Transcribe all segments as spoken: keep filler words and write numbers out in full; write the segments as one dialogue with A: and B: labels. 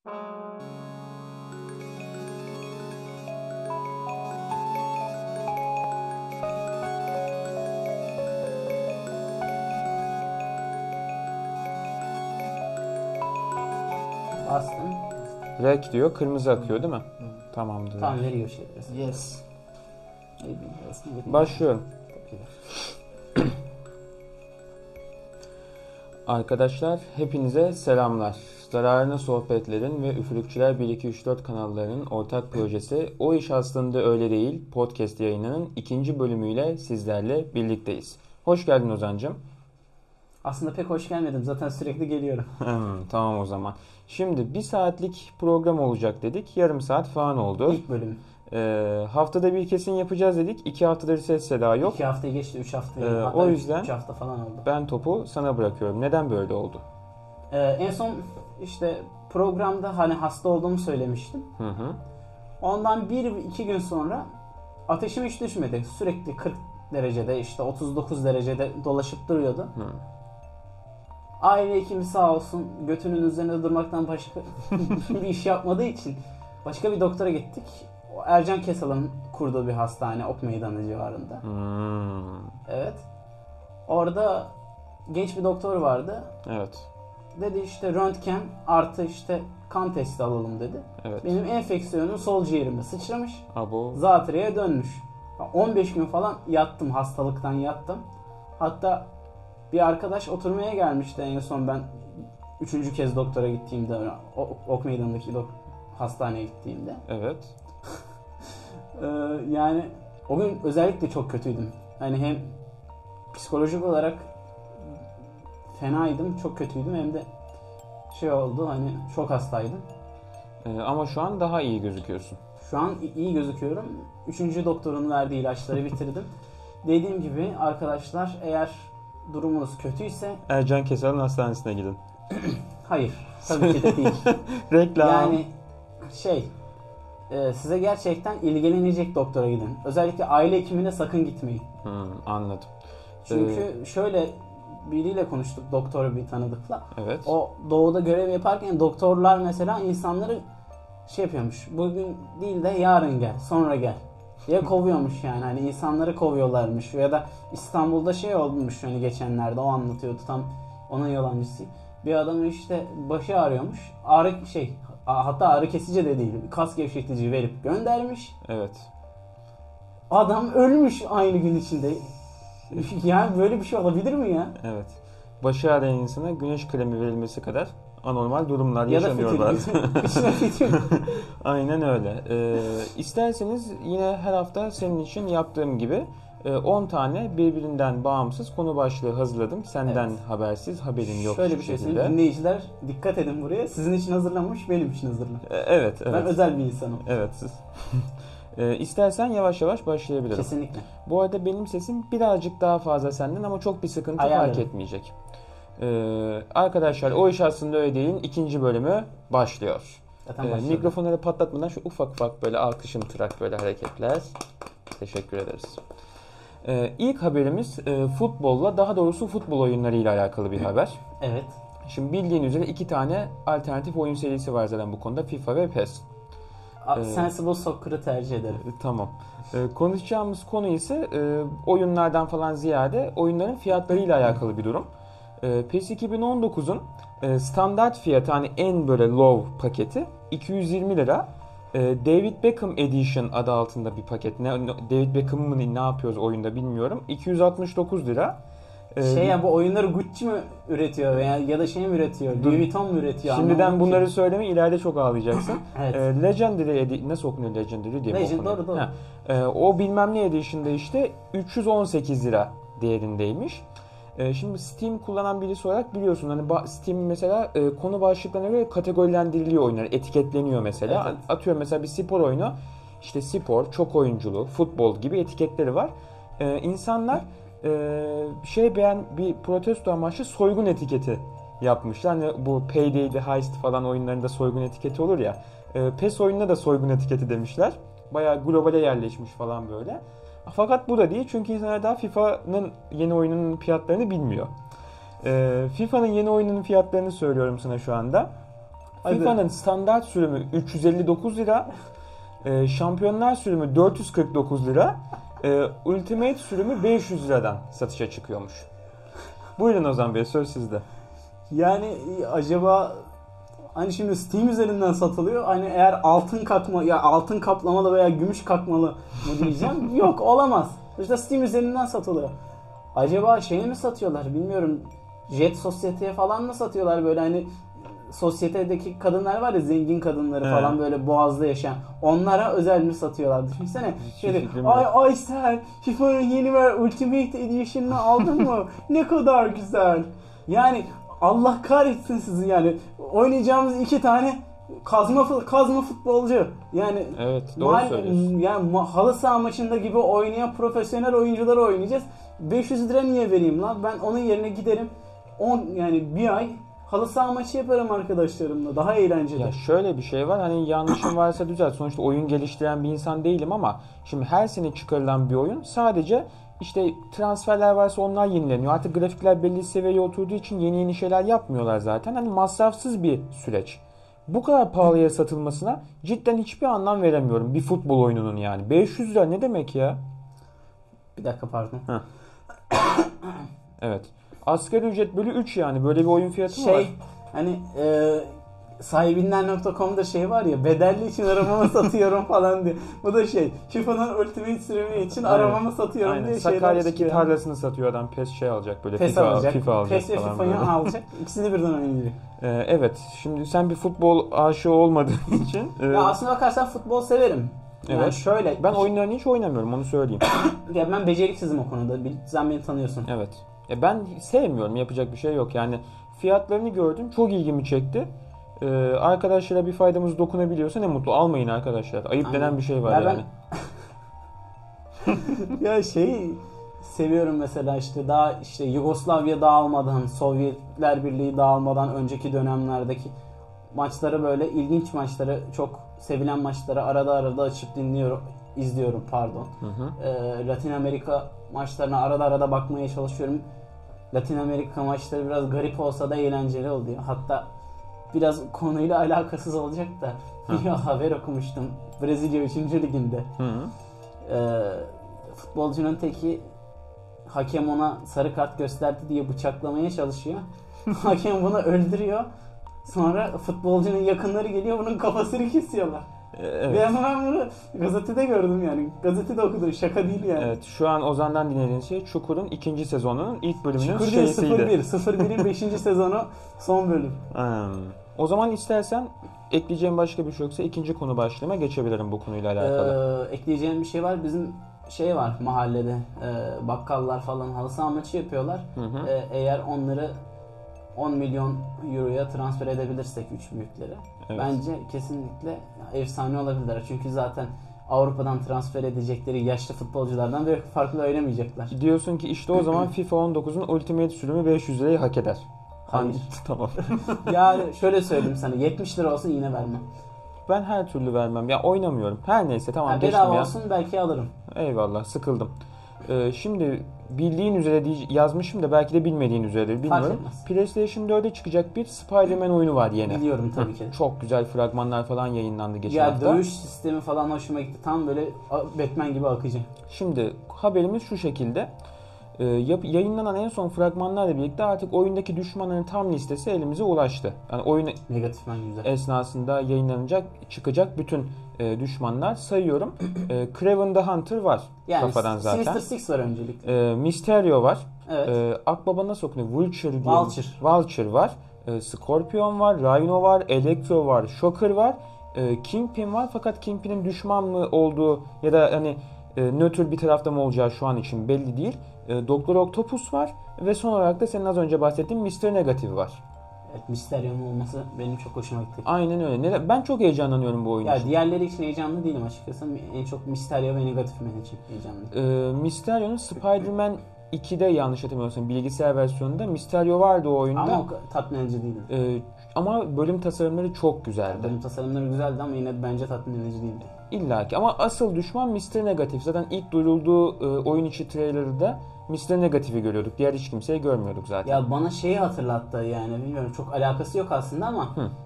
A: Bastım.
B: Rek diyor, kırmızı akıyor değil mi? Hı. Tamamdır.
A: Tamam, veriyor şey.
C: Yes.
B: Başlıyorum. Arkadaşlar hepinize selamlar. Zararına Sohbetlerin ve Üfürükçüler bir iki üç dört kanallarının ortak projesi O İş Aslında Öyle Değil podcast yayınının ikinci bölümüyle sizlerle birlikteyiz. Hoş geldin Ozan'cığım.
A: Aslında pek hoş gelmedim. Zaten sürekli geliyorum.
B: Hmm, tamam o zaman. Şimdi bir saatlik program olacak dedik. Yarım saat falan oldu.
A: İlk bölüm.
B: Ee, haftada bir kesin yapacağız dedik. İki haftadır ses seda yok.
A: İki haftayı geçti. Üç haftayı.
B: Ee,
A: Hatta
B: o
A: üç,
B: yüzden
A: üç hafta falan oldu.
B: Ben topu sana bırakıyorum. Neden böyle oldu?
A: Ee, en son işte programda hani hasta olduğumu söylemiştim.
B: Hı hı.
A: Ondan bir iki gün sonra ateşim hiç düşmedi. Sürekli kırk derecede, işte otuz dokuz derecede dolaşıp duruyordu.
B: Hı.
A: Aile hekimi sağ olsun götünün üzerinde durmaktan başka bir iş yapmadığı için başka bir doktora gittik. O Ercan Kesal'ın kurduğu bir hastane Ok Meydanı civarında.
B: Hmm.
A: Evet. Orada genç bir doktor vardı.
B: Evet.
A: Dedi işte röntgen artı işte kan testi alalım dedi.
B: Evet.
A: Benim enfeksiyonum sol ciğerime sıçramış.
B: Abo.
A: Zatürreye dönmüş. on beş gün falan yattım, hastalıktan yattım. Hatta bir arkadaş oturmaya gelmişti en son ben üçüncü kez doktora gittiğimde, Ok Meydanı'ndaki hastaneye gittiğimde.
B: Evet.
A: ee, yani o gün özellikle çok kötüydüm. Hani hem psikolojik olarak fenaydım, çok kötüydüm, hem de şey oldu, hani çok hastaydım.
B: Ee, ama şu an daha iyi gözüküyorsun.
A: Şu an iyi gözüküyorum. Üçüncü doktorun verdiği ilaçları bitirdim. Dediğim gibi arkadaşlar, eğer durumunuz kötüyse
B: Ercan Kesal'ın hastanesine gidin.
A: Hayır, tabii ki de değil.
B: Reklam.
A: Yani şey, e, size gerçekten ilgilenecek doktora gidin. Özellikle aile hekimine sakın gitmeyin.
B: Hmm, anladım.
A: Çünkü
B: Ee,
A: şöyle biriyle konuştuk, doktor bir tanıdıkla.
B: Evet.
A: O doğuda görev yaparken doktorlar mesela insanları şey yapıyormuş. Bugün değil de yarın gel, sonra gel diye kovuyormuş yani. Hani insanları kovuyorlarmış. Ya da İstanbul'da şey olmuş hani geçenlerde, o anlatıyordu, tam onun yalancısı. Bir adamı işte başı ağrıyormuş. Ağrı şey, hatta ağrı kesici de değil, kas gevşetici verip göndermiş.
B: Evet.
A: Adam ölmüş aynı gün içinde. Yani böyle bir şey olabilir mi ya?
B: Evet. Başı ağrıyan insana güneş kremi verilmesi kadar anormal durumlar
A: ya
B: yaşanıyor bazen.
A: fitil.
B: Aynen öyle. Ee, isterseniz yine her hafta senin için yaptığım gibi on tane birbirinden bağımsız konu başlığı hazırladım. Senden evet. habersiz, haberin yok.
A: Şöyle bir şey söyleyeyim. Dinleyiciler dikkat edin buraya. Sizin için hazırlanmış, benim için hazırlanmış.
B: Evet, evet.
A: Ben özel bir insanım.
B: Evet. e, istersen yavaş yavaş başlayabilirim.
A: Kesinlikle.
B: Bu arada benim sesim birazcık daha fazla senden ama çok bir sıkıntı
A: Ayarlarım.
B: fark etmeyecek. Ee, arkadaşlar O İş Aslında Öyle Değil'in ikinci bölümü başlıyor. Ee, mikrofonları patlatmadan şu ufak ufak böyle alkışımtırak böyle hareketler. Teşekkür ederiz. Ee, ilk haberimiz e, futbolla, daha doğrusu futbol oyunlarıyla alakalı bir haber.
A: Evet.
B: Şimdi bildiğin üzere iki tane alternatif oyun serisi var zaten bu konuda, FIFA ve PES.
A: Ee, Sensible Soccer'ı tercih ederim.
B: E, tamam. E, konuşacağımız konu ise e, oyunlardan falan ziyade oyunların fiyatlarıyla alakalı bir durum. E, PES iki bin on dokuzun e, standart fiyatı, hani en böyle low paketi iki yüz yirmi lira. E, David Beckham Edition adı altında bir paket. Ne, David Beckham'ın ne yapıyoruz oyunda bilmiyorum. iki yüz altmış dokuz lira. E,
A: şey ya, bu oyunları Gucci mi üretiyor veya ya da şey mi üretiyor? Louis Vuitton mu üretiyor?
B: Şimdiden bunları ki. söyleme, ileride çok ağlayacaksın.
A: Evet.
B: E, Legendary Edition, nasıl okunuyor Legendary diye
A: Legend, doğru doğru.
B: E, o bilmem ne Edition'da işte üç yüz on sekiz lira değerindeymiş. Şimdi Steam kullanan birisi olarak biliyorsun, hani Steam mesela konu başlıklarına göre kategorilendiriliyor oyunlar, etiketleniyor mesela. Evet. Atıyorum mesela bir spor oyunu, işte spor, çok oyunculu, futbol gibi etiketleri var. Ee, insanlar e, şey beğen bir protesto amaçlı soygun etiketi yapmışlar. Hani bu Payday'de, Heist falan oyunlarında soygun etiketi olur ya. E, PES oyununa da soygun etiketi demişler. Bayağı globale yerleşmiş falan böyle. Fakat bu da değil, çünkü insanlar daha FIFA'nın yeni oyununun fiyatlarını bilmiyor. Ee, FIFA'nın yeni oyununun fiyatlarını söylüyorum sana şu anda. FIFA'nın standart sürümü üç yüz elli dokuz lira, e, Şampiyonlar sürümü dört yüz kırk dokuz lira, e, Ultimate sürümü beş yüz liradan satışa çıkıyormuş. Buyurun Ozan Bey, söz sizde.
A: Yani acaba hani şimdi Steam üzerinden satılıyor. Hani eğer altın kakma ya altın kaplamalı veya gümüş kakmalı mı diyeceğim? Yok, olamaz. İşte Steam üzerinden satılıyor. Acaba şeyi mi satıyorlar bilmiyorum. Jet Sosyete'ye falan mı satıyorlar, böyle hani sosyetedeki kadınlar var ya, zengin kadınları
B: He.
A: falan böyle Boğaz'da yaşayan. Onlara özel mi satıyorlar? Düşünsene. Şöyle, ay ay sen FIFA'nın yeni ver Ultimate Edition'ını aldın mı? Ne kadar güzel. Yani Allah kahretsin sizi yani. Oynayacağımız iki tane kazma kazma futbolcu. Yani
B: evet, doğru
A: mal,
B: söylüyorsun.
A: yani halı saha maçında gibi oynayan profesyonel oyuncuları oynayacağız. beş yüz lira niye vereyim lan? Ben onun yerine giderim on yani bir ay halı saha maçı yaparım arkadaşlarımla. Daha eğlenceli.
B: Ya şöyle bir şey var, hani yanlışım varsa düzelt. Sonuçta oyun geliştiren bir insan değilim ama şimdi her sene çıkarılan bir oyun sadece işte transferler varsa onlar yenileniyor. Artık grafikler belli seviyeye oturduğu için yeni yeni şeyler yapmıyorlar zaten. Hani masrafsız bir süreç. Bu kadar pahalıya satılmasına cidden hiçbir anlam veremiyorum. Bir futbol oyununun yani. beş yüz lira ne demek ya?
A: Bir dakika pardon.
B: Evet. Asgari ücret bölü üç yani. Böyle bir oyun fiyatı
A: şey,
B: mı var?
A: Hani e, sahibinden nokta com'da şey var ya, bedelli için arabamı satıyorum falan diye. Bu da şey, FIFA'nın Ultimate sürümü için
B: Aynen.
A: arabamı satıyorum
B: Aynen.
A: diye
B: Sakarya'daki
A: şeyler
B: tarlasını satıyor adam. PES şey alacak böyle.
A: PES
B: FIFA
A: alacak.
B: FIFA alacak
A: PES ve
B: falan
A: FIFA'yı
B: böyle.
A: alacak. İkisini birden oynayacak.
B: Ee, evet. Şimdi sen bir futbol aşığı olmadığın için. E,
A: Ya aslına bakarsan futbol severim. Yani
B: evet.
A: şöyle.
B: Ben oyunlarını hiç oynamıyorum, onu söyleyeyim.
A: Ya ben beceriksizim o konuda. Sen beni tanıyorsun.
B: Evet. Ya ben sevmiyorum, yapacak bir şey yok. Yani fiyatlarını gördüm, çok ilgimi çekti. Ee, arkadaşlara bir faydamız dokunabiliyorsa ne mutlu. Almayın arkadaşlar. Ayıp
A: Aynen.
B: denen bir şey var
A: ya
B: yani.
A: Ben... ya şey seviyorum mesela, işte daha işte Yugoslavya dağılmadan, Sovyetler Birliği dağılmadan önceki dönemlerdeki maçları, böyle ilginç maçları, çok sevilen maçları arada arada açıp dinliyorum, izliyorum pardon.
B: Hı hı.
A: Ee, Latin Amerika maçlarına arada arada bakmaya çalışıyorum. Latin Amerika maçları biraz garip olsa da eğlenceli oluyor. Hatta biraz konuyla alakasız olacak da bir haber okumuştum. Brezilya üçüncü liginde.
B: Hı hı.
A: Ee, futbolcunun teki hakem ona sarı kart gösterdi diye bıçaklamaya çalışıyor. Hakem bunu öldürüyor. Sonra futbolcunun yakınları geliyor, bunun kafasını kesiyorlar.
B: Evet.
A: Ve ben bunu gazetede gördüm yani. Gazetede okudum. Şaka değil yani.
B: Evet, şu an Ozan'dan dinlediğiniz şey Çukur'un ikinci sezonunun ilk bölümünün
A: Çukur değil,
B: şeysiydi.
A: sıfır bir. sıfır birin beşinci sezonu son bölüm.
B: Hmm. O zaman istersen ekleyeceğim başka bir şey yoksa ikinci konu başlığıma geçebilirim bu konuyla alakalı.
A: Ee, ekleyeceğim bir şey var. Bizim şey var mahallede. E, bakkallar falan halı saha maçı yapıyorlar.
B: Hı hı.
A: E, eğer onları on milyon euroya transfer edebilirsek üç büyükleri.
B: Evet.
A: Bence kesinlikle efsane olabilirler. Çünkü zaten Avrupa'dan transfer edecekleri yaşlı futbolculardan böyle farklı oynamayacaklar.
B: Diyorsun ki işte o zaman FIFA on dokuzun Ultimate sürümü beş yüz lirayı hak eder.
A: Hayır.
B: Tamam.
A: Yani şöyle söyleyeyim sana, yetmiş lira olsun yine vermem.
B: Ben her türlü vermem. Ya oynamıyorum. Her neyse tamam,
A: Yani
B: geçtim
A: bedava
B: ya.
A: olsun belki alırım.
B: Eyvallah, sıkıldım. Ee, şimdi bildiğin üzere diye yazmışım da belki de bilmediğin üzeredir bilmiyorum.
A: etmez.
B: PlayStation dörde çıkacak bir Spider-Man oyunu var yeni.
A: Biliyorum tabii ki.
B: Çok güzel fragmanlar falan yayınlandı geçen
A: Ya
B: hafta.
A: dövüş sistemi falan hoşuma gitti. Tam böyle Batman gibi akıcı.
B: Şimdi haberimiz şu şekilde. Ee, yap- yayınlanan en son fragmanlarla birlikte artık oyundaki düşmanların tam listesi elimize ulaştı. Yani oyun
A: Negatifmen güzel.
B: esnasında yayınlanacak, çıkacak bütün e, düşmanlar sayıyorum. e, Kraven the Hunter var
A: Yani
B: kafadan zaten.
A: Sinister Six var öncelikle.
B: E, Mysterio var.
A: Evet.
B: E, Akbaba nasıl okunuyor? Vulture diye.
A: Vulture.
B: Vulture var. E, Scorpion var. Rhino var. Electro var. Shocker var. E, Kingpin var. Fakat Kingpin'in düşman mı olduğu ya da hani e, nötr bir tarafta mı olacağı şu an için belli değil. E, Doktor Octopus var. Ve son olarak da senin az önce bahsettiğin mister Negative var.
A: Evet, Mysterio'nun olması benim çok hoşuma gitti.
B: Aynen öyle. Neden? Ben çok heyecanlanıyorum bu oyun
A: Ya
B: için.
A: diğerleri için heyecanlı değilim açıkçası. En çok Mysterio ve Negatifmen için heyecanlı.
B: E, Mysterio'nun Spider-Man ikide yanlış hatırlamıyorsam bilgisayar versiyonunda Mysterio vardı o oyunda.
A: Ama o tatmin edici değildi.
B: E, ama bölüm tasarımları çok güzeldi.
A: Bölüm tasarımları güzeldi ama yine bence tatmin edici değildi.
B: İlla ki ama asıl düşman mister Negative. Zaten ilk duyurulduğu e, oyun içi trailer'da mister Negative'i görüyorduk. Diğer hiç kimseyi görmüyorduk zaten.
A: Ya bana şeyi hatırlattı yani, bilmiyorum, çok alakası yok aslında ama
B: Hı.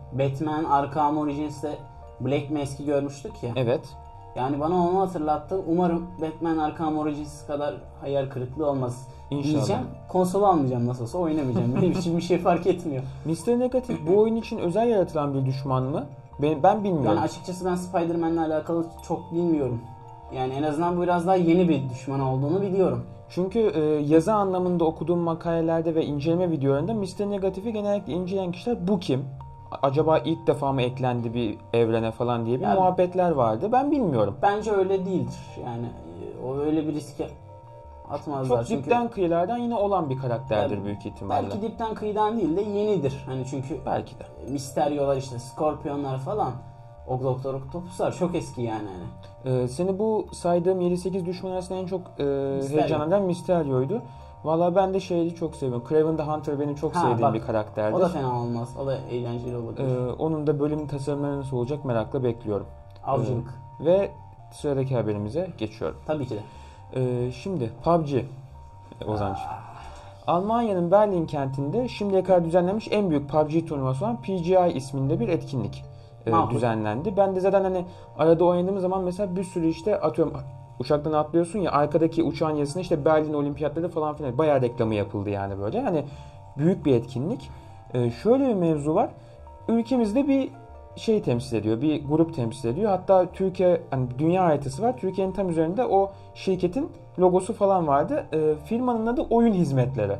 A: Batman Arkham Origins'te Black Mask'i görmüştük ya.
B: Evet.
A: Yani bana onu hatırlattı. Umarım Batman Arkham Origins kadar hayal kırıklığı olmaz.
B: İnşallah.
A: Diyeceğim. Konsolu almayacağım nasıl olsa oynamayacağım. Benim için bir şey fark etmiyor.
B: mister Negatif bu oyun için özel yaratılan bir düşman mı? Ben, ben bilmiyorum.
A: Yani açıkçası ben Spider-Man'le alakalı çok bilmiyorum. Yani en azından bu biraz daha yeni bir düşman olduğunu biliyorum.
B: Çünkü e, yazı anlamında okuduğum makalelerde ve inceleme videolarında mister Negatif'i genellikle inceleyen kişiler bu kim? Acaba ilk defa mı eklendi bir evrene falan diye bir
A: yani,
B: muhabbetler vardı. Ben bilmiyorum.
A: Bence öyle değildir. Yani o öyle bir riske atmazlar.
B: Çok
A: çünkü
B: dipten kıyılardan yine olan bir karakterdir
A: yani,
B: büyük ihtimalle.
A: Belki dipten kıyıdan değil de yenidir. Hani çünkü
B: belki de.
A: Mysterio'lar işte Scorpion'lar falan. O Doktor Octopus'lar çok eski yani. Hani.
B: Ee, seni bu saydığım yedi sekiz düşman arasında en çok e,
A: Mysterio.
B: heyecanlandıran Mysterio'ydu. Valla ben de şeyi çok seviyorum. Kraven the Hunter benim çok
A: ha,
B: sevdiğim
A: bak,
B: bir karakterdir.
A: O da fena olmaz. O da eğlenceli olabilir.
B: Ee, onun da bölüm tasarımları nasıl olacak merakla bekliyorum.
A: Avcılık.
B: Ee, ve sıradaki haberimize geçiyorum.
A: Tabii ki de.
B: Ee, şimdi P U B G Ozan'cığım. Almanya'nın Berlin kentinde şimdiye kadar düzenlenmiş en büyük P U B G turnuvası olan P G I isminde bir etkinlik e, düzenlendi. Ben de zaten hani arada oynadığım zaman mesela bir sürü işte atıyorum uçaktan atlıyorsun ya arkadaki uçağın yazısında işte Berlin Olimpiyatları falan filan bayağı reklamı yapıldı yani böyle. Hani büyük bir etkinlik. E, şöyle bir mevzu var. Ülkemizde bir şey temsil ediyor. Bir grup temsil ediyor. Hatta Türkiye hani dünya haritası var. Türkiye'nin tam üzerinde o şirketin logosu falan vardı. E, firmanın adı Oyun Hizmetleri.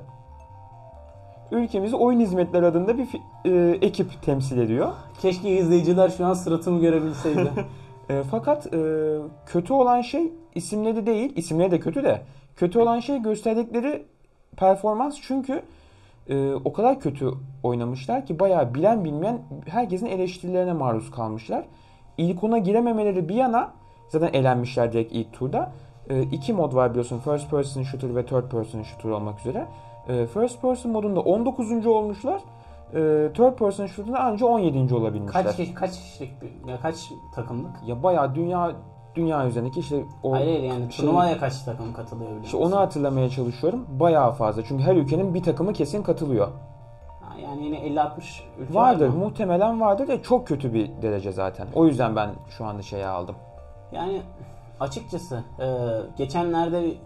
B: Ülkemizi Oyun Hizmetleri adında bir e, ekip temsil ediyor.
A: Keşke izleyiciler şu an suratımı görebilseydi.
B: e, fakat e, kötü olan şey isimleri değil. İsimleri de kötü de. Kötü olan şey gösterdikleri performans. Çünkü e, o kadar kötü oynamışlar ki bayağı bilen bilmeyen herkesin eleştirilerine maruz kalmışlar. İlk ona girememeleri bir yana zaten elenmişler direkt ilk turda. E, iki mod var biliyorsun. First person shooter ve third person shooter olmak üzere. First person modunda on dokuzuncu olmuşlar. Third person shooter'da anca on yedinci olabilmişler.
A: Kaç kişi, kaç kişilik bir, ya kaç takımlık?
B: Ya bayağı dünya dünya üzerindeki işte o
A: hayır, hayır yani şey, turnuvaya kaç takım katılıyor biliyor
B: işte onu hatırlamaya çalışıyorum. Bayağı fazla. Çünkü her ülkenin bir takımı kesin katılıyor.
A: Ha, yani yine elli altmış ülke
B: vardır.
A: Var mı?
B: Muhtemelen vardır da çok kötü bir derece zaten. O yüzden ben şu anda şeye aldım.
A: Yani açıkçası e, geçenlerde bir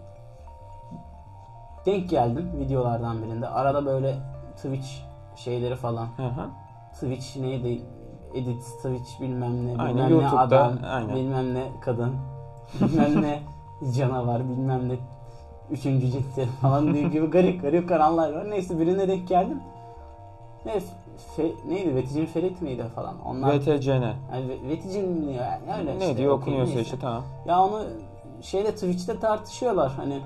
A: denk geldim videolardan birinde. Arada böyle Twitch şeyleri falan.
B: Hı hı.
A: Twitch neydi? Edit, Twitch bilmem ne,
B: aynen,
A: bilmem ne adam,
B: aynen.
A: bilmem ne kadın, bilmem ne canavar, bilmem ne üçüncü ciltleri falan diye gibi garip garip kanallar var. Neyse birine denk geldim. Ne, fe, neydi? Veticin Ferit miydi falan. Onlar,
B: V T C N.
A: Yani Veticin mi ya? Öyle
B: ne
A: işte,
B: diyor
A: okay,
B: okunuyorsa
A: neyse.
B: işte tamam.
A: Ya onu şeyde Twitch'te tartışıyorlar hani.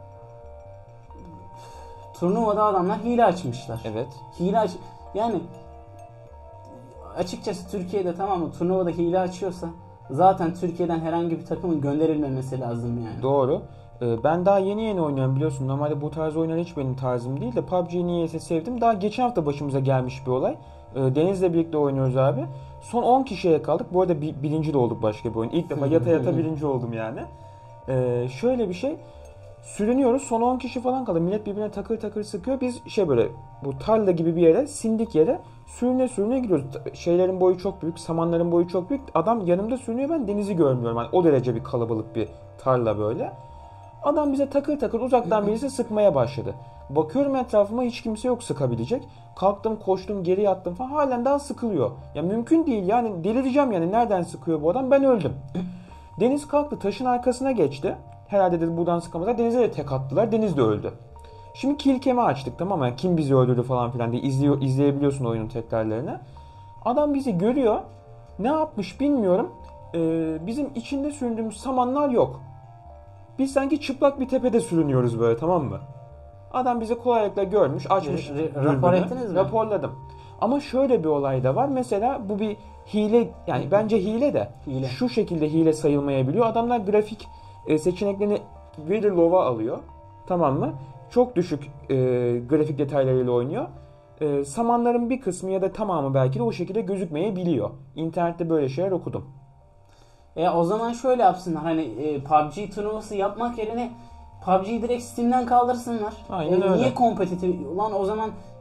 A: Turnuvada adamlar hile açmışlar.
B: Evet.
A: Hile aç yani açıkçası Türkiye'de tamam mı turnuvada hile açıyorsa zaten Türkiye'den herhangi bir takımın gönderilmemesi lazım yani.
B: Doğru. Ben daha yeni yeni oynuyorum biliyorsun. Normalde bu tarz oyunlar hiç benim tarzım değil de P U B G'yi niyeyse sevdim. Daha geçen hafta başımıza gelmiş bir olay. Deniz'le birlikte oynuyoruz abi. Son on kişiye kaldık. Bu arada bir, birinci de olduk başka bir oyun. İlk defa yata yata birinci oldum yani. Ee, şöyle bir şey. Sürünüyoruz. Son on kişi falan kaldı. Millet birbirine takır takır sıkıyor. Biz şey böyle bu tarla gibi bir yere, sindik yere sürüne sürüne gidiyoruz. Şeylerin boyu çok büyük. Samanların boyu çok büyük. Adam yanımda sürünüyor. Ben denizi görmüyorum. Yani o derece bir kalabalık bir tarla böyle. Adam bize takır takır uzaktan birisi sıkmaya başladı. Bakıyorum etrafıma hiç kimse yok sıkabilecek. Kalktım koştum geri yattım falan halen daha sıkılıyor. Ya mümkün değil yani delireceğim yani nereden sıkıyor bu adam ben öldüm. Deniz kalktı taşın arkasına geçti. Herhalde dedi buradan sıkamazlar. Denize de tek attılar. Deniz de öldü. Şimdi kill cam'i açtık tamam mı? Yani kim bizi öldürdü falan filan diye izliyor, izleyebiliyorsun oyunun tekrarlarını. Adam bizi görüyor. Ne yapmış bilmiyorum. Ee, bizim içinde süründüğümüz samanlar yok. Biz sanki çıplak bir tepede sürünüyoruz böyle tamam mı? Adam bizi kolaylıkla görmüş, açmış.
A: R- r- rapor ettiniz mi?
B: Raporladım. Ama şöyle bir olay da var. Mesela bu bir hile yani bence hile de
A: hile.
B: Şu şekilde hile sayılmayabiliyor. Adamlar grafik e, seçeneklerini very low'a alıyor. Tamam mı? Çok düşük e, grafik detaylarıyla oynuyor. E, samanların bir kısmı ya da tamamı belki de o şekilde gözükmeyebiliyor. İnternette böyle şeyler okudum.
A: E o zaman şöyle yapsınlar hani e, P U B G turnuvası yapmak yerine P U B G'yi direkt Steam'den kaldırsınlar.
B: Aynen
A: e,
B: öyle.
A: Niye kompetitif? Ulan o zaman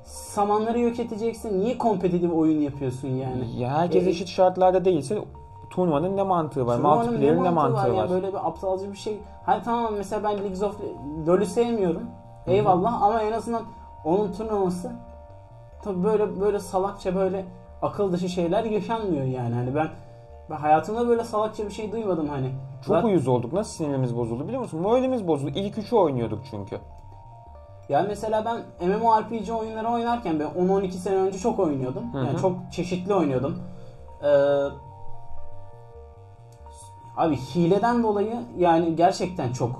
A: samanları yok edeceksin. Niye kompetitif oyun yapıyorsun yani?
B: Ya herkes
A: E,
B: eşit şartlarda değilse turnuvanın ne mantığı var?
A: Turnuvanın
B: Multiplayer'in ne mantığı var?
A: Ya? Böyle bir aptalca bir şey. Hani tamam mesela ben League of LoL'ü sevmiyorum. Eyvallah Hı-hı. ama en azından onun turnuvası tabii böyle böyle salakça böyle akıl dışı şeyler yaşanmıyor yani. Hani ben ben hayatımda böyle salakça bir şey duymadım hani.
B: Çok
A: Zaten...
B: uyuz olduk. Nasıl sinirimiz bozuldu biliyor musun? Moralimiz bozuldu. İlk üçü oynuyorduk çünkü.
A: Yani mesela ben MMORPG oyunları oynarken ben on on iki sene önce çok oynuyordum.
B: Hı hı.
A: Yani çok çeşitli oynuyordum. Ee, abi hileden dolayı yani gerçekten çok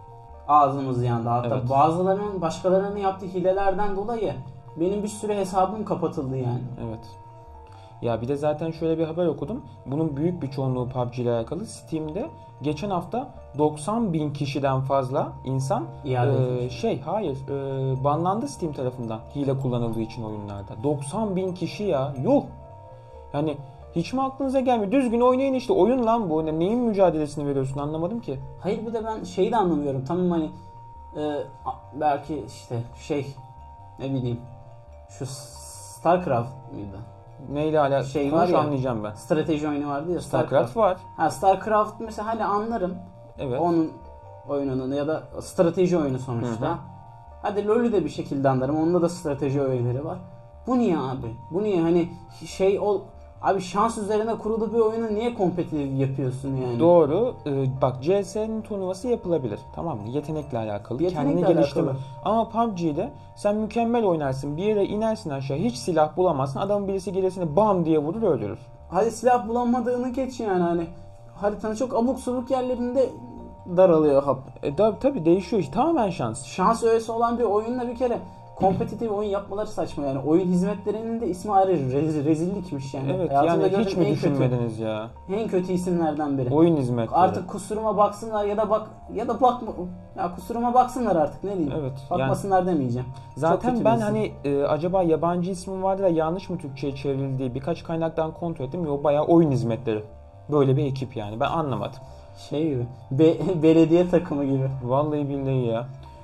A: ağzımız yandı. Hatta
B: Evet.
A: bazılarının başkalarının yaptığı hilelerden dolayı benim bir sürü hesabım kapatıldı yani.
B: Evet. Ya bir de zaten şöyle bir haber okudum. Bunun büyük bir çoğunluğu P U B G ile alakalı. Steam'de geçen hafta doksan bin kişiden fazla insan e, şey hayır e, banlandı Steam tarafından hile kullanıldığı için oyunlarda. doksan bin kişi ya. Yuh. Yani hiç mi aklınıza gelmiyor? Düzgün oynayın işte. Oyun lan bu. Ne, neyin mücadelesini veriyorsun anlamadım ki.
A: Hayır bir de ben şeyi de anlamıyorum. Tamam hani e, belki işte şey ne bileyim şu StarCraft mıydı?
B: Neyle hala
A: şey
B: konuş
A: var ya,
B: anlayacağım ben.
A: Strateji oyunu vardı ya
B: StarCraft,
A: StarCraft
B: var.
A: Ha StarCraft mesela hani anlarım.
B: Evet.
A: Onun oyununu ya da strateji oyunu sonuçta. Hı hı. Hadi LoL'ü de bir şekilde anlarım. Onda da strateji öğeleri var. Bu niye abi? Bu niye hani şey ol abi şans üzerine kurulu bir oyunu niye kompetitif yapıyorsun yani?
B: Doğru. Ee, bak C S'nin turnuvası yapılabilir. Tamam mı? Yetenekle alakalı.
A: Yetenekle
B: kendini geliştirme.
A: alakalı.
B: Ama P U B G'de sen mükemmel oynarsın. Bir yere inersin aşağı. Hiç silah bulamazsın. Adamın birisi gelesini bam diye vurur öldürür.
A: Hadi silah bulamadığını geç yani hani. Haritanın çok abuk subuk yerlerinde daralıyor hap.
B: E da, tabii değişiyor. İşte. Tamamen şans.
A: Şans öğesi olan bir oyunla bir kere kompetitif oyun yapmaları saçma yani. Oyun hizmetlerinin de ismi ayrı rez, rezillikmiş yani.
B: Evet
A: Hayatımda
B: yani hiç mi düşünmediniz
A: kötü,
B: ya?
A: En kötü isimlerden biri.
B: Oyun hizmetleri.
A: Artık kusuruma baksınlar ya da bak ya da bakma ya kusuruma baksınlar artık ne diyeyim.
B: Evet.
A: Bakmasınlar yani, demeyeceğim.
B: Zaten ben hani e, acaba yabancı ismi vardı da yanlış mı Türkçe'ye çevrildi birkaç kaynaktan kontrol ettim. Yo bayağı oyun hizmetleri. Böyle bir ekip yani. Ben anlamadım.
A: Şey gibi. Be, belediye takımı gibi.
B: Vallahi billahi ya.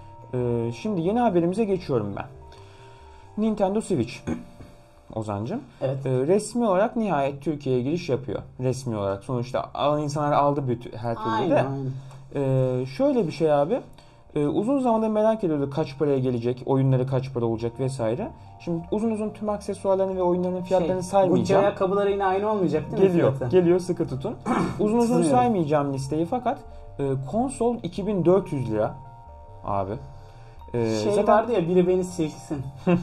B: Ee, şimdi yeni haberimize geçiyorum ben. Nintendo Switch. Ozancım.
A: Evet.
B: Ee, resmi olarak nihayet Türkiye'ye giriş yapıyor. Resmi olarak. Sonuçta alan insanlar aldı bütün her türlü
A: aynen,
B: de.
A: Aynen.
B: Ee, şöyle bir şey abi. Ee, uzun zamandır merak ediyordu kaç paraya gelecek, oyunları kaç para olacak vesaire. Şimdi uzun uzun tüm aksesuarlarını ve oyunların fiyatlarını şey, saymayacağım.
A: Bu ayakkabıları yine aynı olmayacak değil mi?
B: Geliyor,
A: fiyatı?
B: geliyor sıkı tutun. Uzun uzun saymayacağım listeyi fakat e, konsol iki bin dört yüz lira abi.
A: Ee, şey zaten vardı ya biri beni silsin.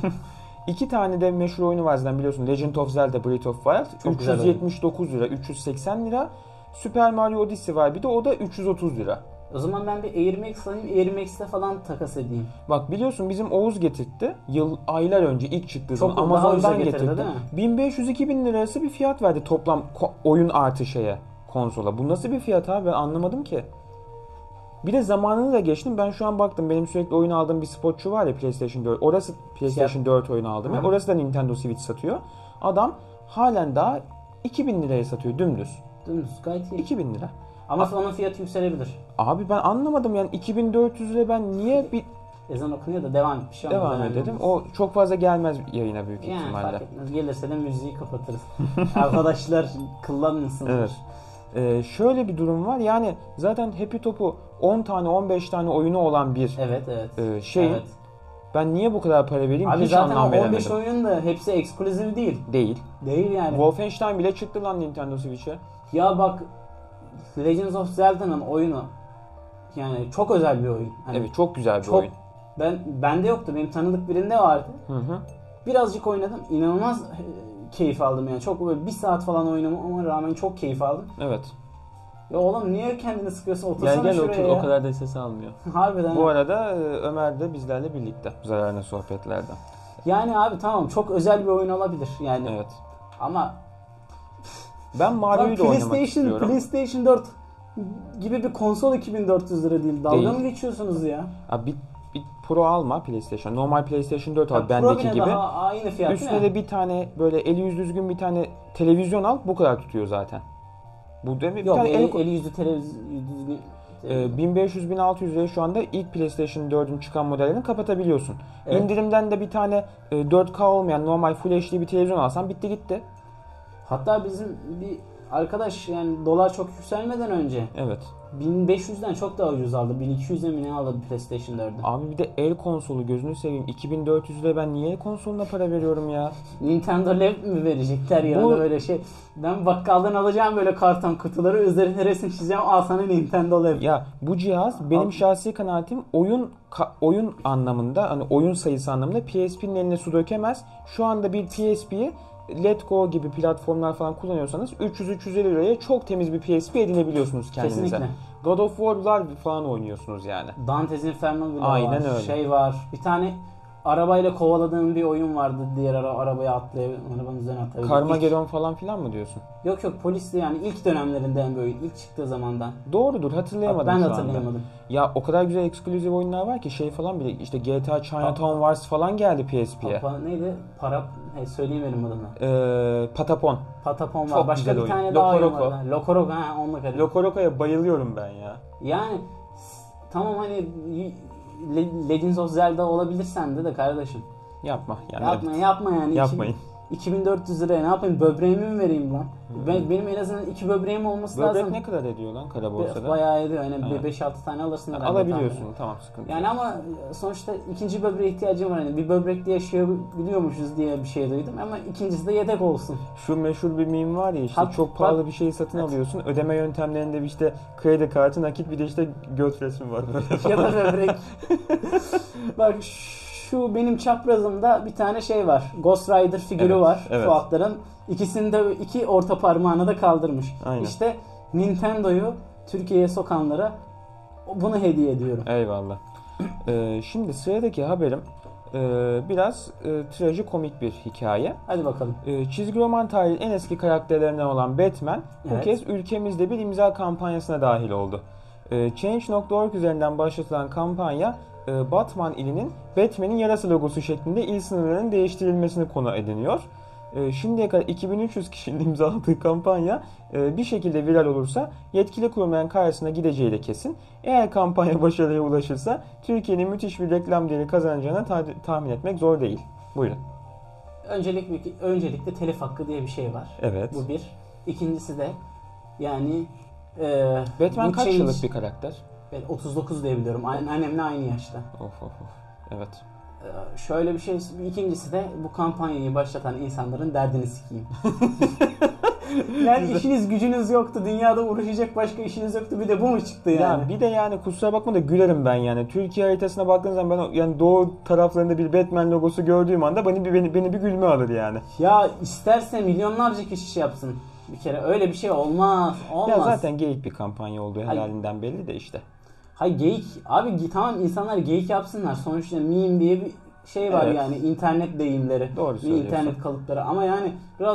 B: İki tane de meşhur oyunu var zaten biliyorsun. Legend of Zelda Breath of Wild
A: çok
B: üç yüz yetmiş dokuz lira, üç yüz seksen lira. Super Mario Odyssey var bir de o da üç yüz otuz lira.
A: O zaman ben bir Air Max alayım, Air Max'le falan takas edeyim.
B: Bak biliyorsun bizim Oğuz getirtti. Yıl aylar önce ilk çıktığı
A: çok
B: zaman Amazon'dan
A: getirdi,
B: getirdi. bin beş yüz iki bin lirası bir fiyat verdi toplam oyun artı şeye, konsola. Bu nasıl bir fiyat abi ben anlamadım ki. Bir de zamanını da geçtim. Ben şu an baktım. Benim sürekli oyun aldığım bir spotçu var ya PlayStation dört. Orası PlayStation dört oyunu aldım. Ya. Orası da Nintendo Switch satıyor. Adam halen daha iki bin liraya satıyor dümdüz.
A: Dümdüz gayet iyi.
B: iki bin lira.
A: Ama A- onun fiyatı yükselebilir.
B: Abi ben anlamadım yani iki bin dört yüz lira ben niye bir...
A: Ezan okunuyor da devam et. Bir şey
B: devam edelim. O çok fazla gelmez yayına büyük
A: yani
B: ihtimalle.
A: Fark etmez. Gelirse de müziği kapatırız. Arkadaşlar kullanmasın.
B: Evet. Ee, şöyle bir durum var. Yani zaten Happy Top'u on tane on beş tane oyunu olan bir
A: evet, evet.
B: E, şey
A: evet.
B: Ben niye bu kadar para vereyim
A: abi
B: hiç anlam veremedim.
A: on beş oyunun da hepsi ekskluzif değil.
B: Değil.
A: Değil yani.
B: Wolfenstein bile çıktı lan Nintendo Switch'e.
A: Ya bak Legends of Zelda'nın oyunu yani çok özel bir oyun.
B: Hani evet çok güzel bir
A: çok,
B: oyun.
A: Ben bende yoktu. Benim tanıdık birinde vardı.
B: Hı hı.
A: Birazcık oynadım. İnanılmaz keyif aldım yani. Çok böyle bir saat falan oynamama rağmen çok keyif aldım.
B: Evet.
A: Ya oğlum niye kendini sıkıyorsun? Otursana
B: gel, gel,
A: şuraya
B: otur,
A: ya.
B: o kadar da ses almıyor.
A: Harbiden.
B: Bu arada Ömer de bizlerle birlikte zararına sohbetlerden.
A: Yani abi tamam çok özel bir oyun olabilir yani.
B: Evet.
A: Ama
B: ben Mario'yu da oynamak istiyorum.
A: PlayStation dört gibi bir konsol iki bin dört yüz lira değil. Dalga değil. mı geçiyorsunuz ya?
B: Abi bir, bir Pro alma PlayStation. Normal PlayStation dört al bendeki gibi.
A: Daha aynı fiyat
B: üstüne de bir tane böyle eli yüz düzgün bir tane televizyon al bu kadar tutuyor zaten. Bu da bir
A: Yok,
B: tane
A: eli,
B: el...
A: eli yüzlü televizyon
B: Ee, bin beş yüz bin altı yüz liraya şu anda ilk PlayStation dördün çıkan modellerini kapatabiliyorsun.
A: Evet.
B: İndirimden de bir tane e, dört K olmayan normal Full H D bir televizyon alsan bitti gitti.
A: Hatta bizim bir arkadaş, yani dolar çok yükselmeden önce
B: Evet.
A: bin beş yüzden çok daha ucuz aldı. bin iki yüze mi ne aldı PlayStation dördü?
B: Abi bir de el konsolu, gözünü seveyim. iki bin dört yüz liraya ben niye el konsoluna para veriyorum ya?
A: Nintendo Lab mi verecekler ya?
B: Bu-
A: Böyle şey. Ben bakkaldan alacağım böyle karton kutuları, üzerine resim çizeceğim, al sana Nintendo Lab.
B: Ya bu cihaz benim
A: Al-
B: şahsi kanaatim oyun ka- oyun anlamında, hani oyun sayısı anlamında P S P'nin eline su dökemez. Şu anda bir P S P'yi Let's Go gibi platformlar falan kullanıyorsanız üç yüz üç yüz elli liraya çok temiz bir P S P edinebiliyorsunuz kendinize.
A: Kesinlikle.
B: God of War'lar falan oynuyorsunuz yani.
A: Dante's Inferno bile
B: Aynen
A: var.
B: öyle.
A: Şey var. Bir tane arabayla kovaladığım bir oyun vardı. Diğer ara arabaya atlayıp arabanın üzerine atlayıp.
B: Carmageddon falan filan mı diyorsun?
A: Yok yok, polisti yani, ilk dönemlerinden böyle, ilk çıktığı zamandan.
B: Doğrudur, hatırlayamadım
A: Ben de
B: şu anda.
A: hatırlayamadım.
B: Ya o kadar güzel eksklusif oyunlar var ki, şey falan bile, işte G T A Chinatown Wars falan geldi P S P'ye.
A: Papa, neydi? Para, hey, söyleyemedim adını.
B: Ee, Patapon.
A: Patapon var.
B: Çok
A: Başka
B: güzel
A: bir
B: oyun.
A: tane daha oyun
B: Loco
A: var. Lokoroko, ha onunla karıştı.
B: Loco Roco'ya bayılıyorum ben ya.
A: Yani s- tamam hani y- Le- Legends of Zelda olabilirsen de de kardeşim.
B: Yapma yani.
A: Yapma
B: evet.
A: yapma yani.
B: Yapmayın.
A: iki bin dört yüz liraya ne yapayım? Böbreğimi mi vereyim lan? Ben, benim en azından iki böbreğim olması
B: Böbrek
A: lazım.
B: ne kadar ediyor lan kara borsada?
A: Bayağı ediyor. Yani
B: Evet.
A: beş altı tane alırsın herhalde.
B: Alabiliyorsun,
A: tahminen.
B: tamam, sıkıntı
A: Yani
B: yok.
A: ama sonuçta ikinci böbreğe ihtiyacım var. Yani bir böbrekle yaşayabiliyormuşuz diye bir şey duydum ama ikincisi de yedek olsun.
B: Şu meşhur bir meme var ya, işte
A: Hat-
B: çok pahalı
A: bak-
B: bir şeyi satın
A: Evet.
B: alıyorsun. Ödeme yöntemlerinde bir işte kredi kartı, nakit, bir de işte göt resmi var böyle
A: Ya
B: falan.
A: da böbrek. Bak şu benim çaprazımda bir tane şey var. Ghost Rider figürü
B: Evet,
A: var.
B: evet.
A: Fuatların. İkisini de, iki orta parmağını da kaldırmış.
B: Aynen.
A: İşte Nintendo'yu Türkiye'ye sokanlara bunu hediye ediyorum.
B: Eyvallah. Ee, şimdi sıradaki haberim e, biraz e, trajikomik bir hikaye.
A: Hadi bakalım.
B: E, çizgi roman tarihinin en eski karakterlerinden olan Batman bu
A: Evet.
B: kez ülkemizde bir imza kampanyasına dahil oldu. E, Change nokta org üzerinden başlatılan kampanya e, Batman ilinin Batman'in yarası logosu şeklinde il sınırlarının değiştirilmesini konu ediniyor. E, şimdiye kadar iki bin üç yüz kişinin imzaladığı kampanya e, bir şekilde viral olursa yetkili kurumların karşısına gideceği de kesin. Eğer kampanya başarıya ulaşırsa Türkiye'nin müthiş bir reklam değeri kazanacağını ta- tahmin etmek zor değil. Buyurun.
A: Öncelikle, öncelikle telif hakkı diye bir şey var.
B: Evet.
A: Bu bir. İkincisi de yani e,
B: Batman
A: bu
B: kaç
A: change-
B: yıllık bir karakter?
A: Ben otuz dokuz diye biliyorum. An- Annemle aynı yaşta.
B: Of of of. Evet.
A: Ee, Şöyle bir şey, ikincisi de bu kampanyayı başlatan insanların derdini sikeyim. Yani işiniz gücünüz yoktu, dünyada uğraşacak başka işiniz yoktu, bir de bu mu çıktı yani?
B: Ya bir de yani kusura bakma da gülerim ben yani. Türkiye haritasına baktığın zaman ben o- yani doğu taraflarında bir Batman logosu gördüğüm anda beni bir beni, beni bir gülme alır yani.
A: Ya isterse milyonlarca kişi şey yapsın. Bir kere öyle bir şey olmaz. Olmaz.
B: Ya zaten geyik bir kampanya olduğu
A: Hayır.
B: helalinden belli de işte.
A: Hayır geyik. Abi gi- tamam, insanlar geyik yapsınlar. Sonuçta meme diye bir şey var
B: Evet.
A: yani, internet deyimleri.
B: Doğru
A: bir
B: söylüyorsun.
A: internet kalıpları. Ama yani biraz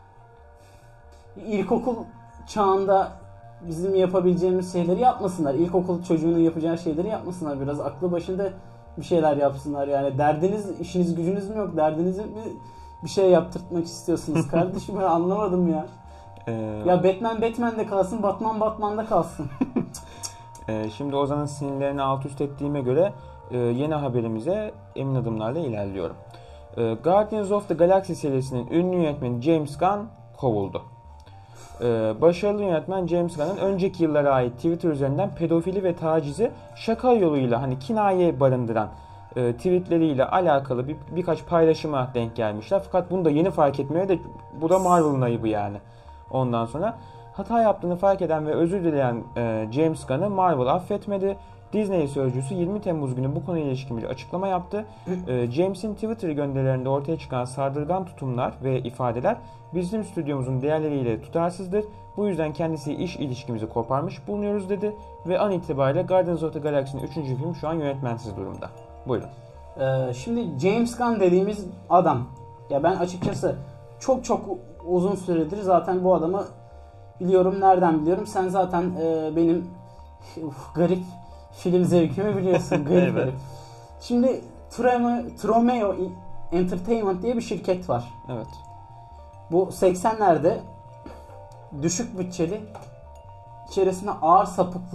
A: ilkokul çağında bizim yapabileceğimiz şeyleri yapmasınlar. İlkokul çocuğunun yapacağı şeyleri yapmasınlar. Biraz aklı başında bir şeyler yapsınlar. Yani derdiniz, işiniz gücünüz mü yok? Derdinizi mi bir şey yaptırtmak istiyorsunuz kardeşim? Ben anlamadım ya.
B: Ee,
A: Ya Batman Batman'de kalsın, Batman Batman'da kalsın.
B: e, şimdi Ozan'ın sinirlerini alt üst ettiğime göre e, yeni haberimize emin adımlarla ilerliyorum. E, Guardians of the Galaxy serisinin ünlü yönetmeni James Gunn kovuldu. Ee, başarılı yönetmen James Gunn'ın önceki yıllara ait Twitter üzerinden pedofili ve tacizi şaka yoluyla, hani kinaye barındıran e, tweetleriyle alakalı bir, birkaç paylaşıma denk gelmişler. Fakat bunu da yeni fark etmeye de bu da Marvel'ın ayıbı yani. Ondan sonra hata yaptığını fark eden ve özür dileyen e, James Gunn'ı Marvel affetmedi. Disney sözcüsü yirmi Temmuz günü bu konuyla ilişkin bir açıklama yaptı. E, James'in Twitter gönderilerinde ortaya çıkan sardırgan tutumlar ve ifadeler bizim stüdyomuzun değerleriyle tutarsızdır. Bu yüzden kendisi iş ilişkimizi koparmış bulunuyoruz dedi. Ve an itibariyle Guardians of the Galaxy'nin üçüncü film şu an yönetmensiz durumda. Buyurun.
A: Ee, şimdi James Gunn dediğimiz adam, ya ben açıkçası çok çok uzun süredir zaten bu adamı biliyorum. Nereden biliyorum? Sen zaten e, benim uf, garip film zevkimi biliyorsun. Garip
B: Evet.
A: garip. Şimdi Trome- Tromeo Entertainment diye bir şirket var.
B: Evet.
A: Bu seksenlerde düşük bütçeli, içerisinde ağır sapıklık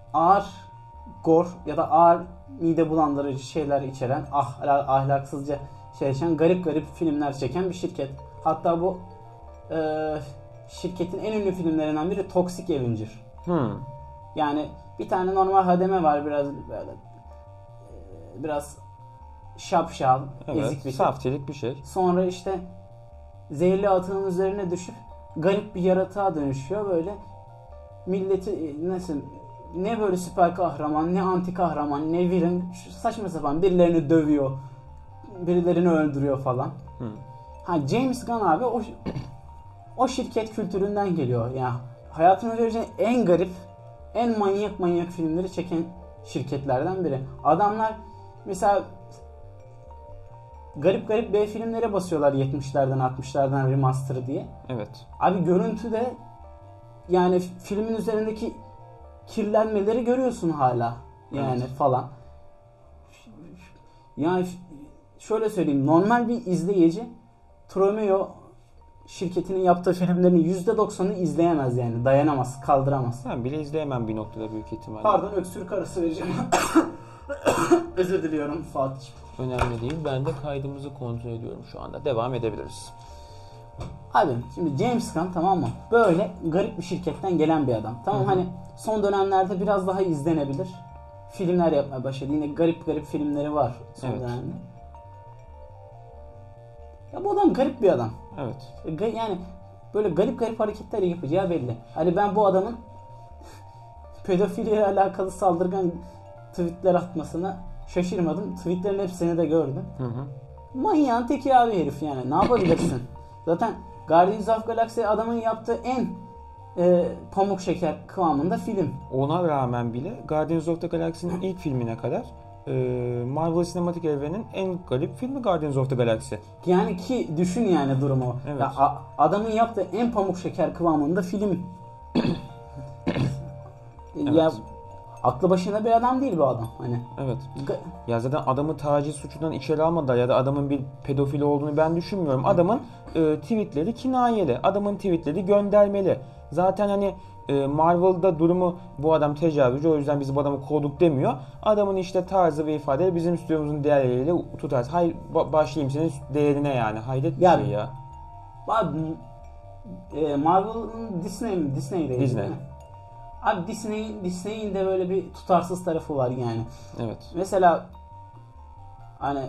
A: ağır gore ya da ağır mide bulandırıcı şeyler içeren, ah, ahlaksızca şey içeren garip garip filmler çeken bir şirket. Hatta bu e, şirketin en ünlü filmlerinden biri Toxic Avenger.
B: Hmm.
A: Yani bir tane normal hademe var, biraz böyle e, biraz şapşal,
B: Evet,
A: ezik bir şey.
B: saftirik bir şey.
A: Sonra işte zehirli atığın üzerine düşüp garip bir yaratığa dönüşüyor böyle. Milleti nasıl, ne böyle süper kahraman, ne anti kahraman, ne villain, saçma sapan birilerini dövüyor, birilerini öldürüyor falan.
B: Hmm.
A: Ha, James Gunn abi o o şirket kültüründen geliyor. Ya hayatımda göreceğim en garip, en manyak manyak filmleri çeken şirketlerden biri. Adamlar mesela garip garip B filmlere basıyorlar yetmişlerden altmışlardan remaster diye.
B: Evet.
A: Abi görüntüde yani filmin üzerindeki kirlenmeleri görüyorsun hala. Yani
B: Evet.
A: falan. Yani şöyle söyleyeyim, normal bir izleyici Tromeo şirketinin yaptığı filmlerin yüzde doksanını izleyemez yani. Dayanamaz, kaldıramaz.
B: Ben bile izleyemem bir noktada büyük ihtimalle.
A: Pardon, öksürük arası vereceğim. Özür diliyorum Fatih.
B: Önemli değil. Ben de kaydımızı kontrol ediyorum şu anda. Devam edebiliriz.
A: Abi şimdi James Gunn, tamam mı? Böyle garip bir şirketten gelen bir adam. Tamam,
B: Hı hı.
A: hani son dönemlerde biraz daha izlenebilir filmler yapmaya başladı. Yine garip garip filmleri var son
B: Evet.
A: dönemde. Ya bu adam garip bir adam.
B: Evet.
A: Ga- Yani böyle garip garip hareketler yapacağı belli. Hani ben bu adamın pedofiliyle alakalı saldırgan tweetler atmasına şaşırmadım. Tweetlerin hepsini de gördüm.
B: Hı hı.
A: Manyağın teki abi herif yani. Ne yapabilirsin? Zaten Guardians of Galaxy adamın yaptığı en e, pamuk şeker kıvamında film.
B: Ona rağmen bile Guardians of the Galaxy'nin ilk filmine kadar e, Marvel Sinematik Evren'in en garip filmi Guardians of the Galaxy.
A: Yani ki düşün yani durumu.
B: Evet.
A: Ya, a- adamın yaptığı en pamuk şeker kıvamında film. Ya
B: Evet.
A: aklı başında bir adam değil bu adam. Hani
B: Evet.
A: ga-
B: Ya zaten adamı taciz suçundan içeri almadılar ya da adamın bir pedofili olduğunu ben düşünmüyorum. Adamın e, tweetleri kinayeli. Adamın tweetleri göndermeli. Zaten hani e, Marvel'da durumu bu adam tecavüzcü, o yüzden biz bu adamı kovduk demiyor. Adamın işte tarzı ve ifadeleri bizim stüdyomuzun değerleriyle tutar. Hayır, ba- başlayayım senin değerine yani. Hayret bir
A: Ya-
B: şey ya.
A: Abi, e, Marvel'ın Disney mi? Disney'deydi
B: Disney.
A: değil mi? Abi Disney'in Disney'in de böyle bir tutarsız tarafı var yani.
B: Evet.
A: Mesela hani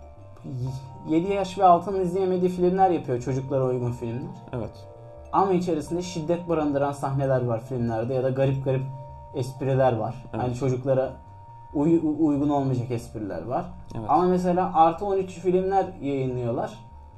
A: yedi yaş ve altının izleyemediği filmler yapıyor, çocuklara uygun filmler.
B: Evet.
A: Ama içerisinde şiddet barındıran sahneler var filmlerde ya da garip garip espriler var.
B: Evet.
A: Hani çocuklara uy- uygun olmayacak espriler var.
B: Evet.
A: Ama mesela artı on üç filmler yayınlıyorlar.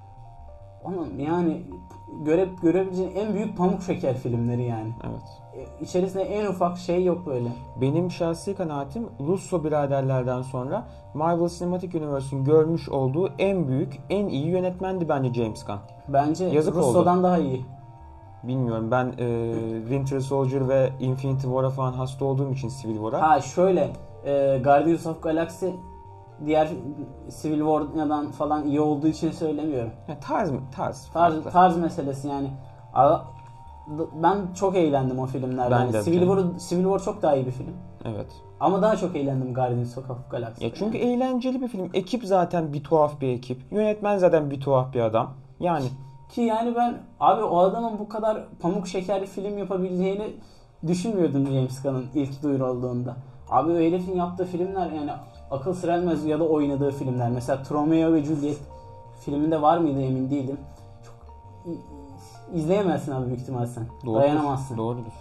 A: Onun yani göre, görebileceğin en büyük pamuk şeker filmleri yani.
B: Evet.
A: E, İçerisinde en ufak şey yok böyle.
B: Benim şahsi kanaatim Russo biraderlerden sonra Marvel Cinematic Universe'ün görmüş olduğu en büyük, en iyi yönetmendi bence James Gunn.
A: Bence
B: Yazık
A: Russo'dan daha iyi.
B: Bilmiyorum, ben e, Winter Soldier ve Infinity War'a falan hasta olduğum için Civil War'a.
A: Ha şöyle, e, Guardians of Galaxy diğer Civil War'dan falan iyi olduğu için söylemiyorum.
B: Ya, tarz tarz
A: Tarz,
B: farklı.
A: tarz meselesi yani. A- Ben çok eğlendim o filmlerden.
B: Ben de
A: Civil
B: canım.
A: War, Civil War çok daha iyi bir film.
B: Evet.
A: Ama daha çok eğlendim Guardians of Galaxy.
B: Ya çünkü eğlenceli bir film. Ekip zaten bir tuhaf bir ekip. Yönetmen zaten bir tuhaf bir adam. Yani
A: Ki yani ben abi o adamın bu kadar pamuk şeker film yapabileceğini düşünmüyordum James Gunn'ın ilk duyurulduğunda. Abi o herifin yaptığı filmler yani akıl sır ermez, ya da oynadığı filmler. Mesela Romeo ve Juliet filminde var mıydı emin değilim. Çok izleyemezsin abi büyük ihtimal sen.
B: doğrudur.
A: Dayanamazsın.
B: Doğrudur.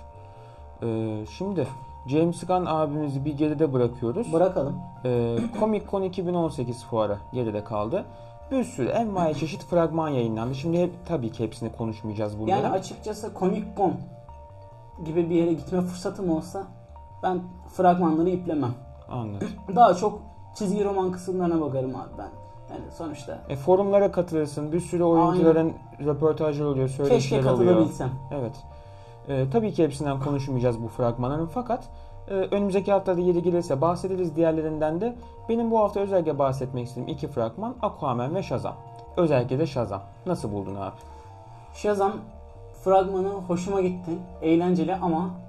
B: Ee, şimdi James Gunn abimizi bir geride bırakıyoruz.
A: Bırakalım.
B: Ee, Comic Con iki bin on sekiz fuarı geride kaldı. Bir sürü envai çeşit fragman yayınlandı. Şimdi hep tabii ki hepsini konuşmayacağız bunları.
A: Yani açıkçası Comic Con gibi bir yere gitme fırsatım olsa ben fragmanları iplemem.
B: Anladım.
A: Daha çok çizgi roman kısımlarına bakarım abi ben. Yani sonuçta
B: E, forumlara katılırsın. Bir sürü oyuncuların röportajları oluyor,
A: keşke
B: söyleşileri oluyor.
A: katılabilsem.
B: Evet. E, tabii ki hepsinden konuşmayacağız bu fragmanların, fakat e, önümüzdeki haftada yeri gelirse bahsederiz diğerlerinden de. Benim bu hafta özellikle bahsetmek istediğim iki fragman Aquaman ve Shazam. Özellikle de Shazam. Nasıl buldun abi?
A: Shazam fragmanı hoşuma gitti. Eğlenceli ama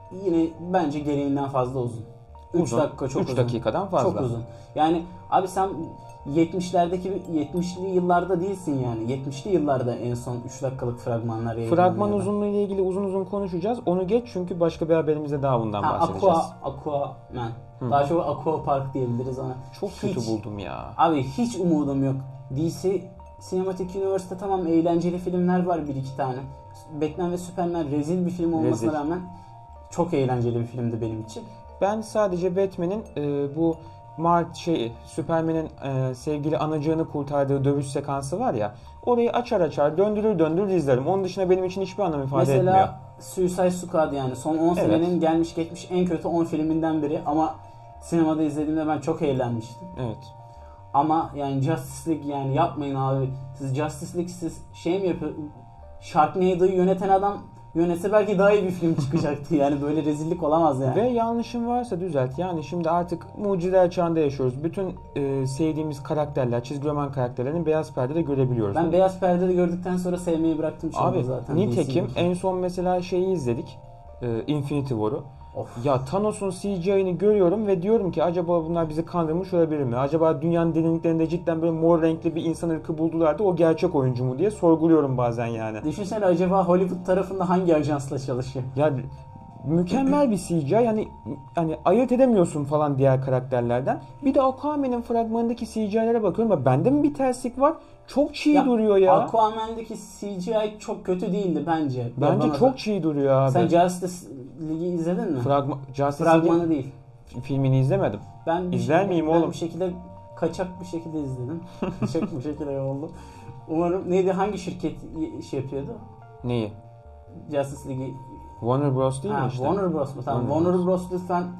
A: yine bence gereğinden fazla uzun. üç dakika çok
B: üç
A: uzun.
B: dakikadan fazla.
A: Çok uzun. Yani abi sen yetmişlerdeki yetmişli yıllarda değilsin yani. yetmişli yıllarda en son üç dakikalık fragmanlar yayınlanıyor.
B: Fragman uzunluğu ile ilgili uzun uzun konuşacağız. Onu geç çünkü başka bir haberimizde daha bundan
A: ha,
B: bahsedeceğiz.
A: Aqua, Aquaman. Hı. Daha çok Aqua Park diyebiliriz ona.
B: Çok
A: hiç,
B: kötü buldum ya.
A: Abi hiç umudum yok. D C Cinematic Universe'da tamam eğlenceli filmler var bir iki tane. Batman ve Superman rezil bir film olmasına rezil. rağmen çok eğlenceli bir filmdi benim için.
B: Ben sadece Batman'in e, bu Mart şey Superman'in e, sevgili anacığını kurtardığı dövüş sekansı var ya, orayı açar açar döndürür döndürür izlerim. Onun dışında benim için hiçbir anlam ifade
A: Mesela,
B: etmiyor.
A: Mesela Suicide Squad yani son on evet. senenin gelmiş geçmiş en kötü on filminden biri ama sinemada izlediğimde ben çok eğlenmiştim.
B: Evet.
A: Ama yani Justice League yani yapmayın abi. Siz Justice League siz şey mi yapıyor? Sharknado'yu yöneten adam yönetse belki daha iyi bir film çıkacaktı. Yani böyle rezillik olamaz yani.
B: Ve yanlışım varsa düzelt. Yani şimdi artık mucizeler çağında yaşıyoruz. Bütün e, sevdiğimiz karakterler, çizgi roman karakterlerini beyaz perdede görebiliyoruz.
A: Ben beyaz perdede gördükten sonra sevmeyi bıraktım
B: abi,
A: zaten.
B: Nitekim en son mesela şeyi izledik. E, Infinity War'u. Of. Ya Thanos'un C G I'ni görüyorum ve diyorum ki acaba bunlar bizi kandırmış olabilir mi? Acaba dünyanın derinliklerinde cidden böyle mor renkli bir insan ırkı buldular da o gerçek oyuncu mu diye sorguluyorum bazen yani.
A: Düşünsene acaba Hollywood tarafında hangi ajansla çalışıyor?
B: Ya mükemmel bir C G I yani, yani ayırt edemiyorsun falan diğer karakterlerden. Bir de Aquaman'ın fragmanındaki C G I'lere bakıyorum ama bende mi bir terslik var? Çok çiğ ya, duruyor ya.
A: Aquaman'daki C G I çok kötü değildi bence.
B: Bence çok da. çiğ duruyor abi.
A: Sen Justice League'i izledin mi?
B: Fragma, Justice
A: Fragmanı League değil.
B: Filmini izlemedim.
A: Ben
B: İzler
A: şey,
B: miyim
A: ben
B: oğlum?
A: bir şekilde kaçak bir şekilde izledim. Kaçak bir şekilde oldu. Umarım neydi hangi şirket şey yapıyordu?
B: Neyi?
A: Justice League'i.
B: Warner Bros değil
A: ha,
B: mi işte?
A: Warner Bros mu? Tamam. Warner, Warner Bros. Bros lütfen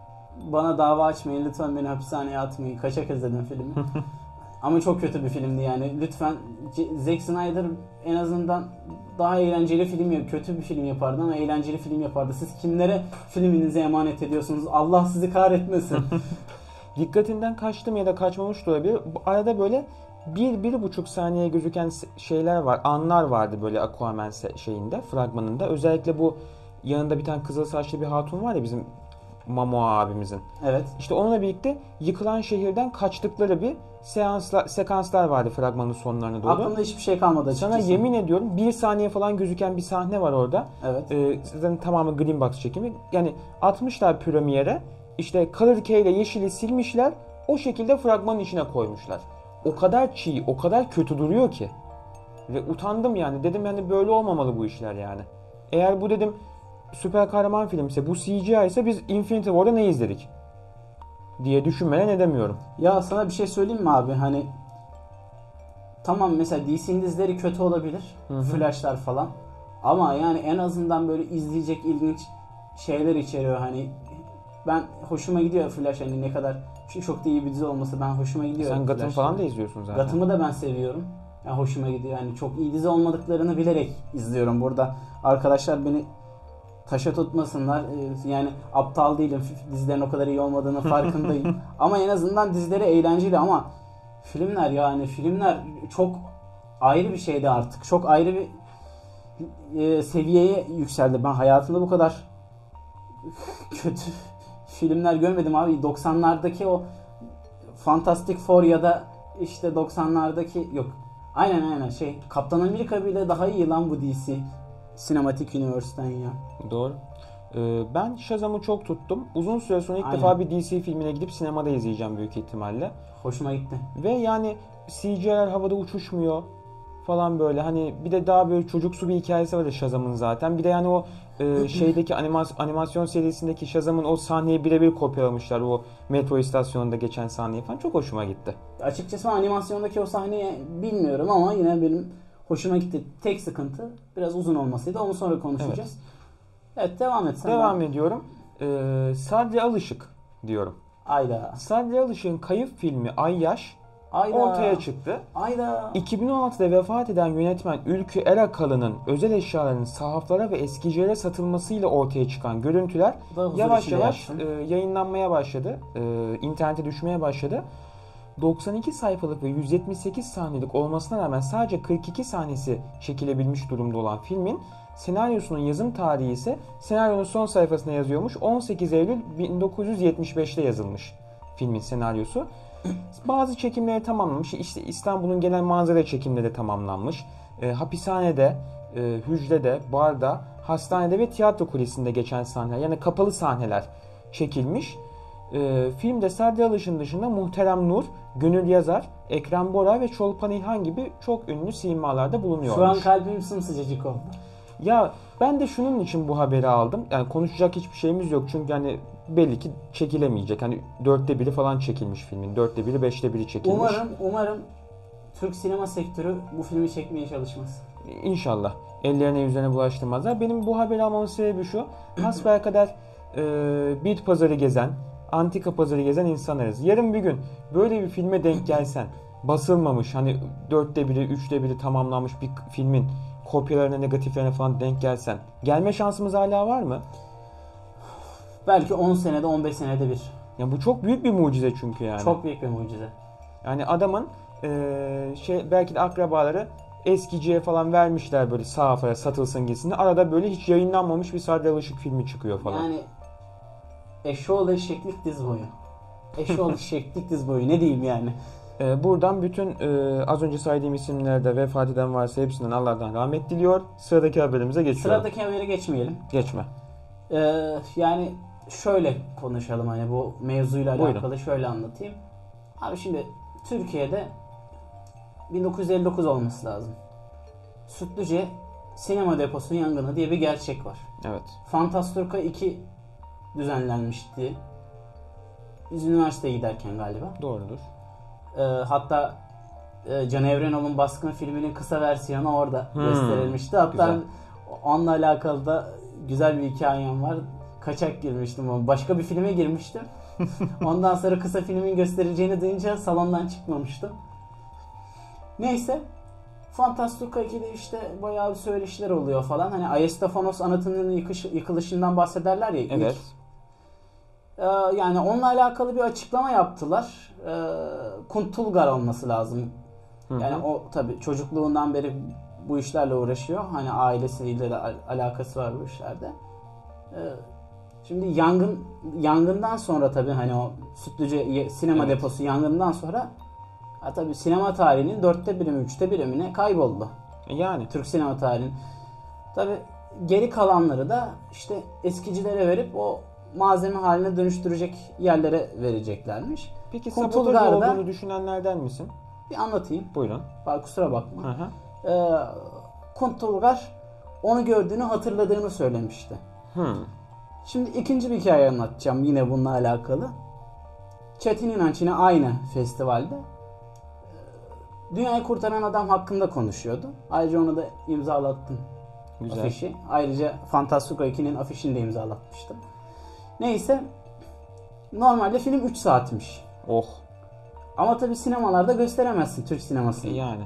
A: bana dava açmayın. Lütfen beni hapishaneye atmayın. Kaçak izledim filmi. Ama çok kötü bir filmdi yani. Lütfen Zack Snyder en azından daha eğlenceli film yap, kötü bir film yapardı ama eğlenceli film yapardı. Siz kimlere filminizi emanet ediyorsunuz? Allah sizi kahretmesin.
B: Dikkatinden kaçtım ya da kaçmamış da olabilir. Arada böyle bir, bir buçuk saniye gözüken şeyler var, anlar vardı böyle Aquaman şeyinde, fragmanında. Özellikle bu yanında bir tane kızıl saçlı bir hatun var ya bizim Momoa abimizin.
A: Evet.
B: İşte onunla birlikte yıkılan şehirden kaçtıkları bir seanslar, sekanslar vardı fragmanın sonlarına doğru.
A: Aklımda hiçbir şey kalmadı açıkçası.
B: Sana yemin ediyorum bir saniye falan gözüken bir sahne var orada.
A: Evet.
B: Ee, zaten tamamı green box çekimi. Yani atmışlar premiere. İşte Color K ile yeşili silmişler. O şekilde fragmanın içine koymuşlar. O kadar çiğ, o kadar kötü duruyor ki. Ve utandım yani. Dedim yani böyle olmamalı bu işler yani. Eğer bu dedim süper kahraman filmse, bu C G I ise biz Infinity War'da ne izledik diye düşünmeden edemiyorum.
A: Ya sana bir şey söyleyeyim mi abi? Hani tamam mesela D C'nin dizileri kötü olabilir. Hı-hı. Flash'lar falan. Ama yani en azından böyle izleyecek ilginç şeyler içeriyor hani. Ben hoşuma gidiyor Flash hani ne kadar çok da iyi bir dizi olması ben hoşuma gidiyor.
B: Sen Gotham falan da izliyorsun zaten.
A: Gotham'ı da ben seviyorum. Yani hoşuma gidiyor. Yani çok iyi dizi olmadıklarını bilerek izliyorum burada. Arkadaşlar beni taşa tutmasınlar. Yani aptal değilim. Dizilerin o kadar iyi olmadığını farkındayım. Ama en azından dizileri eğlenceli ama filmler yani filmler çok ayrı bir şeydi artık. Çok ayrı bir e, seviyeye yükseldi. Ben hayatımda bu kadar kötü filmler görmedim abi. doksanlardaki o Fantastic Four ya da işte doksanlardaki yok. Aynen aynen şey Kaptan Amerika bile daha iyi lan bu D C Cinematic Universe'den ya.
B: Doğru. Ee, ben Shazam'ı çok tuttum. Uzun süre sonra ilk
A: aynen.
B: defa bir D C filmine gidip sinemada izleyeceğim büyük ihtimalle.
A: Hoşuma gitti.
B: Ve yani C G I'ler havada uçuşmuyor falan böyle. Hani bir de daha böyle çocuksu bir hikayesi var ya Shazam'ın zaten. Bir de yani o e, şeydeki animas animasyon serisindeki Shazam'ın o sahneyi birebir kopyalamışlar. O metro istasyonunda geçen sahneyi falan. Çok hoşuma gitti.
A: Açıkçası animasyondaki o sahneyi bilmiyorum ama yine benim hoşuma gitti. Tek sıkıntı biraz uzun olmasıydı. Onu sonra konuşacağız. Evet, evet devam et sen.
B: Devam ben. ediyorum. Ee, Sadri Alışık diyorum.
A: Ayda.
B: Sadri Alışık'ın Kayıp filmi Ay Yaş
A: Ayda.
B: ortaya çıktı.
A: Ayda.
B: iki bin on altıda vefat eden yönetmen Ülkü Erakalı'nın özel eşyalarının sahaflara ve eskicilere satılmasıyla ortaya çıkan görüntüler yavaş yavaş e, yayınlanmaya başladı. E, internete düşmeye başladı. doksan iki sayfalık ve yüz yetmiş sekiz sahnelik olmasına rağmen sadece kırk iki sahnesi çekilebilmiş durumda olan filmin Senaryosunun yazım tarihi ise senaryonun son sayfasına yazıyormuş. on sekiz Eylül bin dokuz yüz yetmiş beşte yazılmış filmin senaryosu. Bazı çekimleri tamamlanmış. İşte İstanbul'un genel manzara çekimleri tamamlanmış. E, hapishanede, e, hücrede, barda, hastanede ve tiyatro kulisinde geçen sahneler, yani kapalı sahneler çekilmiş. E, filmde Sadri Alış'ın dışında Muhterem Nur, Gönül Yazar, Ekrem Bora ve Çolpan İlhan gibi çok ünlü simalarda bulunuyormuş.
A: Şu an kalbim sımsıcacık oldu.
B: Ya ben de şunun için bu haberi aldım. Yani konuşacak hiçbir şeyimiz yok. Çünkü hani belli ki çekilemeyecek. Hani dörtte biri falan çekilmiş filmin. Dörtte biri, beşte biri çekilmiş.
A: Umarım, umarım Türk sinema sektörü bu filmi çekmeye çalışmaz.
B: İnşallah. Ellerine yüzlerine bulaştırmazlar. Benim bu haberi almamın sebebi şu. Hasbelkader e, bit pazarı gezen, antika pazarı gezen insanlarız. Yarın bir gün böyle bir filme denk gelsen, basılmamış, hani dörtte biri, üçte biri tamamlanmış bir filmin kopyalarına, negatiflerine falan denk gelsen, gelme şansımız hala var mı?
A: Belki on senede, on beş senede bir.
B: Ya bu çok büyük bir mucize çünkü yani.
A: Çok büyük bir mucize.
B: Yani adamın e, şey belki de akrabaları eskiciye falan vermişler böyle sahafaya satılsın gitsin. Arada böyle hiç yayınlanmamış bir Sadri Alışık filmi çıkıyor falan.
A: Yani eşoğlu eşeklik diz boyu. Eşoğlu eşeklik diz boyu. Ne diyeyim yani?
B: Ee, buradan bütün e, az önce saydığım isimlerde vefat eden varsa hepsinden Allah'tan rahmet diliyor. Sıradaki haberimize geçiyorum.
A: Sıradaki habere geçmeyelim.
B: Geçme.
A: Ee, yani şöyle konuşalım, hani bu mevzuyla
B: Buyurun.
A: alakalı şöyle anlatayım. Abi şimdi Türkiye'de bin dokuz yüz elli dokuz olması lazım. Sütlüce sinema deposu yangını diye bir gerçek var.
B: Evet.
A: Fantasturka iki düzenlenmişti. Biz üniversiteye giderken galiba.
B: Doğrudur.
A: Ee, hatta e, Can Evrenol'un Baskın filminin kısa versiyonu orada
B: Hmm,
A: gösterilmişti. Hatta
B: güzel.
A: onunla alakalı da güzel bir hikayem var. Kaçak girmiştim ama başka bir filme girmiştim. Ondan sonra kısa filmin gösterileceğini duyunca salondan çıkmamıştım. Neyse, Fantastica ikide işte bayağı bir söyleşiler oluyor falan. Hani Ayasofya anıtının yıkış, yıkılışından bahsederler ya.
B: Evet.
A: ilk. Ee, yani onunla alakalı bir açıklama yaptılar. Ee, Kuntulgar olması lazım.
B: Hı hı.
A: Yani o tabii çocukluğundan beri bu işlerle uğraşıyor. Hani ailesiyle de al- alakası var bu işlerde. Ee, şimdi yangın yangından sonra tabii hani o Sütlüce sinema
B: Evet.
A: deposu yangından sonra ha tabii sinema tarihinin dörtte biri mi üçte biri mi ne kayboldu.
B: Yani.
A: Türk sinema tarihinin. Tabii geri kalanları da işte eskicilere verip o malzeme haline dönüştürecek yerlere vereceklermiş.
B: Peki
A: Kuntulgar'da-
B: sabotaj olduğunu düşünenlerden misin?
A: Bir anlatayım.
B: Buyurun.
A: Bak kusura bakma.
B: Hı hı.
A: Ee, Kuntulgar onu gördüğünü hatırladığını söylemişti.
B: Hmm.
A: Şimdi ikinci bir hikaye anlatacağım yine bununla alakalı. Çetin İnanç yine aynı festivalde e, Dünyayı Kurtaran Adam hakkında konuşuyordu. Ayrıca onu da imzalattım.
B: Güzel.
A: Afişi. Ayrıca Fantastica ikinin afişini de imzalatmıştım. Neyse, normalde film üç saatmiş.
B: Oh.
A: Ama tabii sinemalarda gösteremezsin Türk sinemasını.
B: Yani.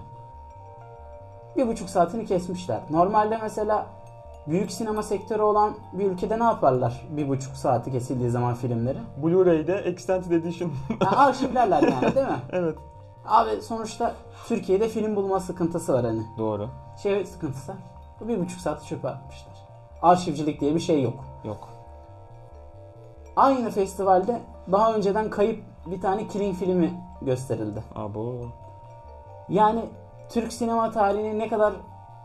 A: Bir buçuk saatini kesmişler. Normalde mesela büyük sinema sektörü olan bir ülkede ne yaparlar bir buçuk saati kesildiği zaman filmleri?
B: Blu-ray'de Extended Edition.
A: Ha, arşivlerler yani, değil mi?
B: Evet.
A: Abi sonuçta Türkiye'de film bulma sıkıntısı var hani.
B: Doğru.
A: Şey sıkıntısı. Bu bir buçuk saati çöpe atmışlar. Arşivcilik diye bir şey yok.
B: Yok.
A: Aynı festivalde daha önceden kayıp bir tane Killing filmi gösterildi.
B: Abo.
A: Yani Türk sinema tarihinin ne kadar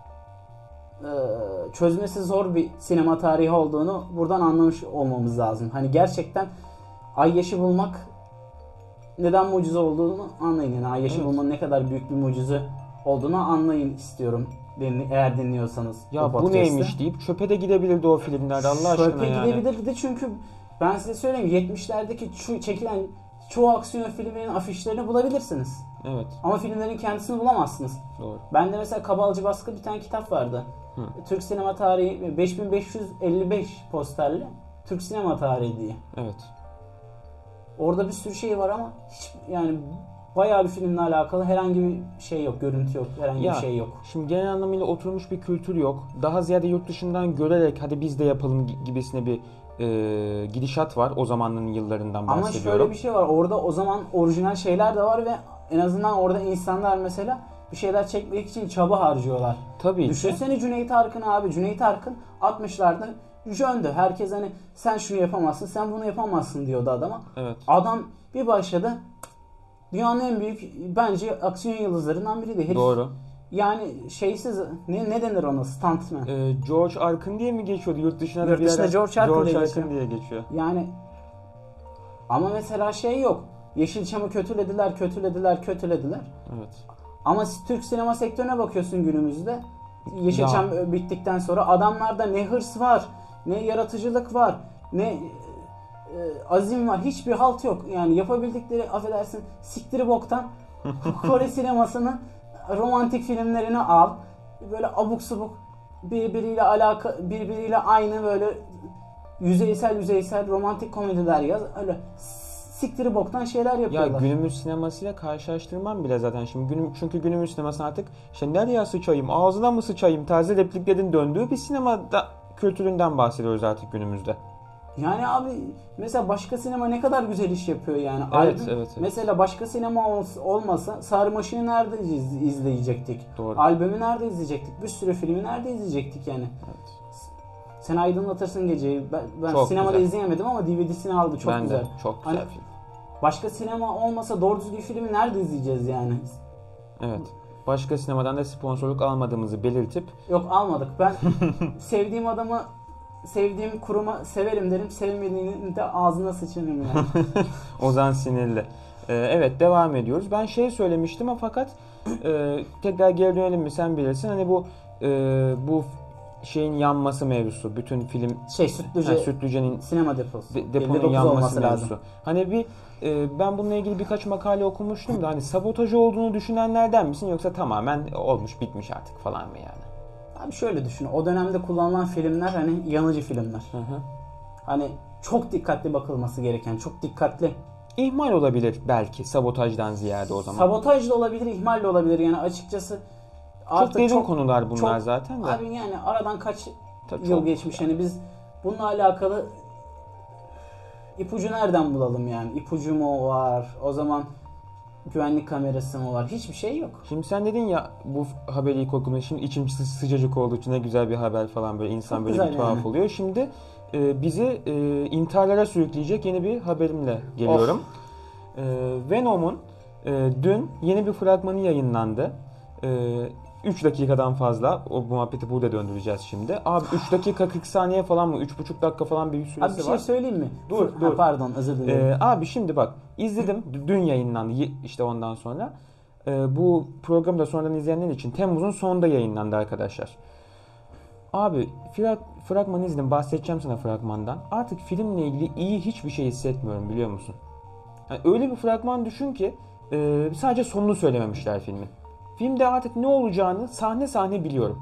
A: e, çözmesi zor bir sinema tarihi olduğunu buradan anlamış olmamız lazım. Hani gerçekten Ayyaş'ı bulmak neden mucize olduğunu anlayın. Yani Ayyaş'ı
B: Evet.
A: bulmanın ne kadar büyük bir mucize olduğunu anlayın istiyorum. Eğer dinliyorsanız
B: Ya bu
A: podcast'ı.
B: neymiş deyip çöpe de gidebilirdi o filmler Allah aşkına
A: Çöpe
B: yani.
A: gidebilirdi çünkü ben size söyleyeyim yetmişlerdeki ço- çekilen çoğu aksiyon filminin afişlerini bulabilirsiniz.
B: Evet.
A: Ama filmlerin kendisini bulamazsınız.
B: Doğru.
A: Bende mesela Kabalcı Baskı bir tane kitap vardı.
B: Hı.
A: Türk sinema tarihi beş bin beş yüz elli beş posterli Türk sinema tarihi diye.
B: Evet.
A: Orada bir sürü şey var ama hiç yani bayağı bir filmle alakalı herhangi bir şey yok, görüntü yok, herhangi
B: Ya,
A: bir şey yok.
B: Şimdi genel anlamıyla oturmuş bir kültür yok. Daha ziyade yurt dışından görerek hadi biz de yapalım gi- gibisine bir e, gidişat var. O zamanların yıllarından
A: Ama
B: bahsediyorum.
A: şöyle bir şey var. Orada o zaman orijinal şeyler de var ve en azından orada insanlar mesela bir şeyler çekmek için çaba harcıyorlar.
B: Tabii.
A: Düşünsene Cüneyt Arkın abi. Cüneyt Arkın altmışlarda jöndü. Herkes hani sen şunu yapamazsın, sen bunu yapamazsın diyordu adama.
B: Evet.
A: Adam bir başladı. Dünyanın en büyük bence aksiyon yıldızlarından biriydi. Herif,
B: Doğru.
A: yani şeysiz ne, ne denir ona? Stuntman.
B: Ee, George Arkın diye mi geçiyordu? Yurt dışına da
A: Yurt
B: bir
A: dışında
B: ara
A: George Arkın
B: George
A: diye
B: Arkın
A: geçiyor.
B: diye geçiyor.
A: Yani ama mesela şey yok. Yeşilçam'ı kötülediler, kötülediler, kötülediler.
B: Evet.
A: Ama Türk sinema sektörüne bakıyorsun günümüzde. Yeşilçam ya. bittikten sonra adamlarda ne hırs var, ne yaratıcılık var, ne e, azim var. Hiçbir halt yok. Yani yapabildikleri, affedersin, siktiri boktan Kore sinemasının romantik filmlerini al. Böyle abuk subuk birbiriyle alaka birbiriyle aynı böyle yüzeysel yüzeysel romantik komediler yaz. Öyle siktiri boktan şeyler yapıyorlar.
B: Ya günümüz sinemasıyla karşılaştırmam bile zaten. Şimdi günüm, çünkü günümüz sineması artık işte nereye sıçayım, ağzına mı sıçayım tarzı repliklerin döndüğü bir sinemada kültüründen bahsediyoruz artık günümüzde.
A: Yani abi mesela başka sinema ne kadar güzel iş yapıyor yani.
B: Evet,
A: Albüm,
B: evet, evet.
A: Mesela başka sinema olmasa Sarmaşık'ı nerede iz, izleyecektik?
B: Doğru.
A: Albümü nerede izleyecektik? Bir sürü filmi nerede izleyecektik yani?
B: Evet.
A: Sen aydınlatırsın geceyi. Ben, ben
B: Çok
A: sinemada
B: güzel.
A: izleyemedim ama D V D'sini aldı. Çok
B: ben
A: güzel.
B: de çok güzel
A: hani,
B: film.
A: Başka sinema olmasa doğru düzgün filmi nerede izleyeceğiz yani?
B: Evet. Başka sinemadan da sponsorluk almadığımızı belirtip
A: Yok almadık. Ben sevdiğim adamı sevdiğim kuruma severim derim. Sevmediğini de ağzına sıçarım yani.
B: Ozan sinirli. Ee, evet devam ediyoruz. Ben şey söylemiştim ama fakat e, tekrar geri dönelim mi sen bilirsin. Hani bu e, bu şeyin yanması mevzusu. Bütün film
A: şey Sütlüce,
B: ha, Sütlüce'nin
A: sinema deposu.
B: De, deponun yanması mevzusu. Hani bir e, ben bununla ilgili birkaç makale okumuştum da hani sabotaj olduğunu düşünenlerden misin yoksa tamamen olmuş bitmiş artık falan mı yani?
A: Abi şöyle düşün. O dönemde kullanılan filmler hani yanıcı filmler.
B: Hı hı.
A: Hani çok dikkatli bakılması gereken, çok dikkatli.
B: İhmal olabilir belki sabotajdan ziyade o zaman.
A: Sabotaj da olabilir, ihmal de olabilir. Yani açıkçası
B: artık çok derin çok, konular bunlar
A: çok,
B: zaten de.
A: Abi yani aradan kaç
B: Tabii
A: yıl
B: çok,
A: geçmiş. Yani biz bununla alakalı ipucu nereden bulalım yani? İpucu mu var? O zaman güvenlik kamerası mı var? Hiçbir şey yok.
B: Şimdi sen dedin ya bu haberi ilk okuduğumda şimdi içim sıcacık olduğu için ne güzel bir haber falan böyle insan
A: çok
B: böyle bir tuhaf
A: yani.
B: oluyor. Şimdi e, bizi e, intiharlara sürükleyecek yeni bir haberimle geliyorum. E, Venom'un e, dün yeni bir fragmanı yayınlandı. E, üç dakikadan fazla. O muhabbeti burada döndüreceğiz şimdi. Abi üç dakika kırk saniye falan mı? üç buçuk dakika falan bir süresi var.
A: Abi bir şey
B: var.
A: söyleyeyim mi?
B: Dur,
A: ha,
B: dur.
A: Pardon, özür dilerim.
B: Ee, abi şimdi bak izledim. Dün yayınlandı işte ondan sonra. Ee, bu programı da sonradan izleyenler için Temmuz'un sonunda yayınlandı arkadaşlar. Abi frag, fragmanı izledim. Bahsedeceğim sana fragmandan. Artık filmle ilgili iyi hiçbir şey hissetmiyorum biliyor musun? Yani öyle bir fragman düşün ki e, sadece sonunu söylememişler filmin. Filmde artık ne olacağını sahne sahne biliyorum.